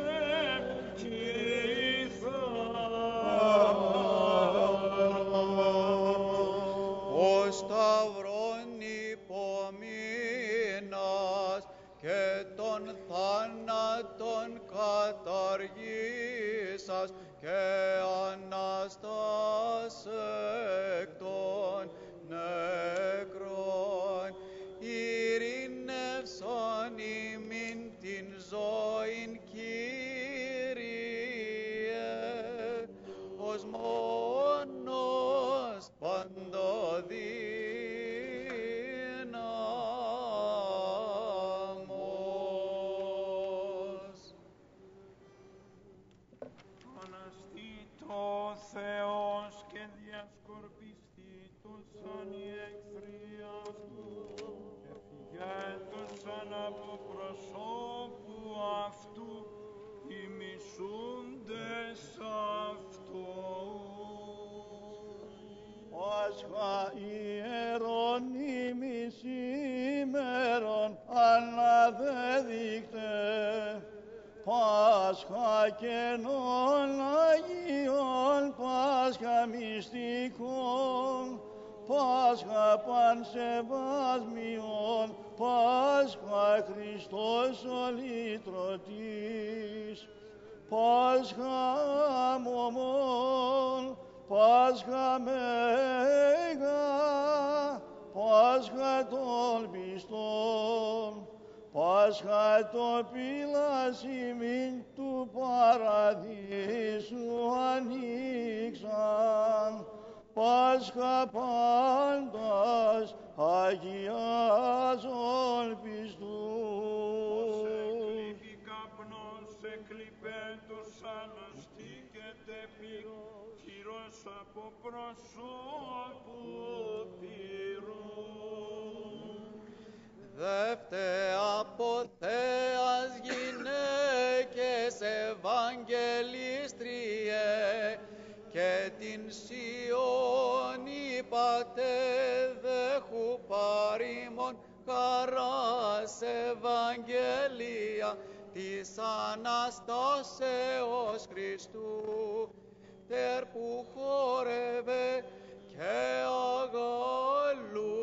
ο σταυρόν υπομείνας και των θάνατων καταργήσας και Αναστάς εκ των νεκρών, ειρηνεύσον ημίν την ζωήν, Κύριε, ως μόνος παντοδύναμος. Αναστήτω ο Θεός και διασκορπιστήτωσαν οι εχθροί αυτού, εφηγέντωσαν από προσώπου αυτού οι μισούντες αυτού. Πάσχα ιερών ημις ημέρων αναδέδειχτε, Πάσχα καινών Αγίων, Πάσχα μυστικών, Πάσχα πανσεβάσμιον, Πάσχα Χριστός ο λυτρωτής, Πάσχα μωμών, Πάσχα μέγα, Πάσχα των πιστών, Πάσχα το πύλας ημίν του παραδείσου ανοίξαν, Πάσχα πάντας αγιάζων πιστούς. Εκλείπει καπνός, εκλειπέντος αναστήκεται πυρ, κυρός από προσώπου πυρού. Δεύτε από θέας γυναίκες Ευαγγελίστριε, και την Σιών είπατε δέχου παρήμων χαράς Ευαγγελία της Αναστάσεως Χριστού, τερ που χόρευε και αγάλου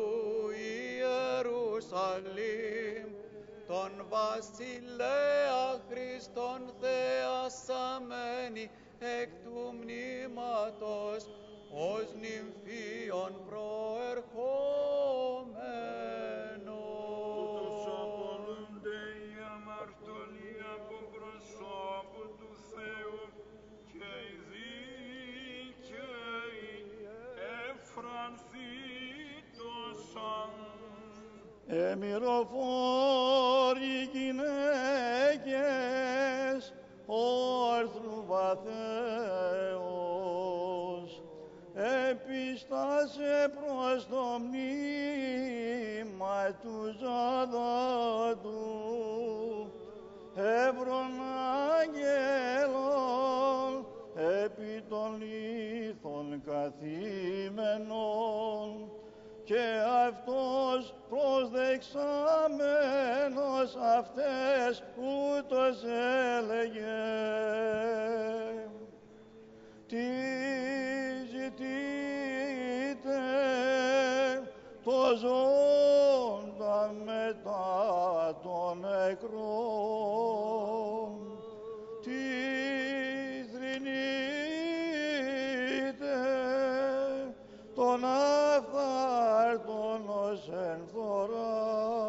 Ιερουσαλήμ, τον βασιλέα Χριστόν θεασαμένη εκ του μνήματος ως νυμφίων προερχόμενος. Ούτως απολούνται οι αμαρτωλοί από προσώπου του Θεού και οι δίκαιοι εφρανθήτωσαν. Εμυροφόροι γυναίκες, όρθρου βαθέως, επιστάσε προς το μνήμα του ζώδοτου, εύρων αγγέλων επί των λίθων καθήμενων, και αυτός προσδεξάμενος αυτές ούτως έλεγε: τι ζητείτε, το ζώντα μετά των νεκρών, τι θρηνείτε των αυθάρτων ως ενθορά,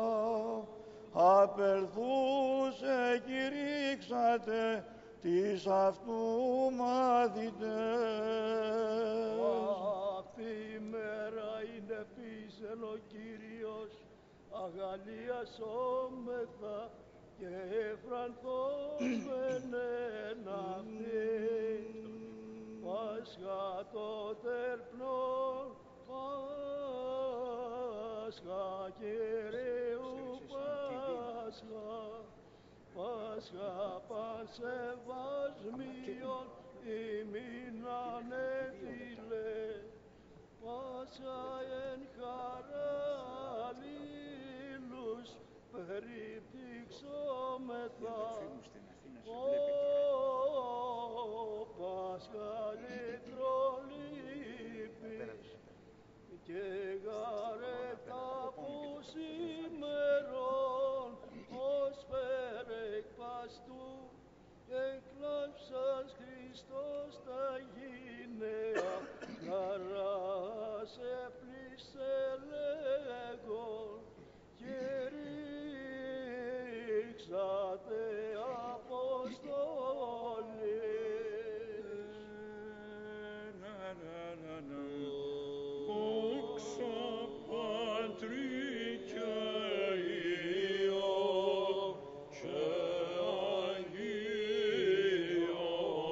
απελθούσε κηρύξατε τις αυτού μαθητές. Αυτή η μέρα είναι πίσεν ο Κύριος, αγαλίασόμεθα και εφρανθόμεν εν αυτήν. Πάσχα το τερπνόν, Πάσχα Κυρίου Πάσχα, Πάσχα πασεβασμίων ημίν ανέφυλε, Πάσχα εν χαρά αλλήλους περιπτύξομεθα, Ω Πάσχα λυτρολήπης και γαρέτα που σήμερον ως περεκ παστού εκλάψας Χριστός τα γυναία χαράς έπλησε λέγον και ρίξατε Αποστόλης. Δόξα Πατρί και Υιό και Αγίο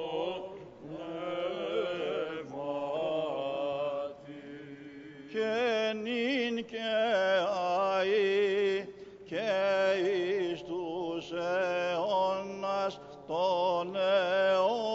Πνεύματι. Και νυν και αεί και εις τους αιώνας των αιώνων.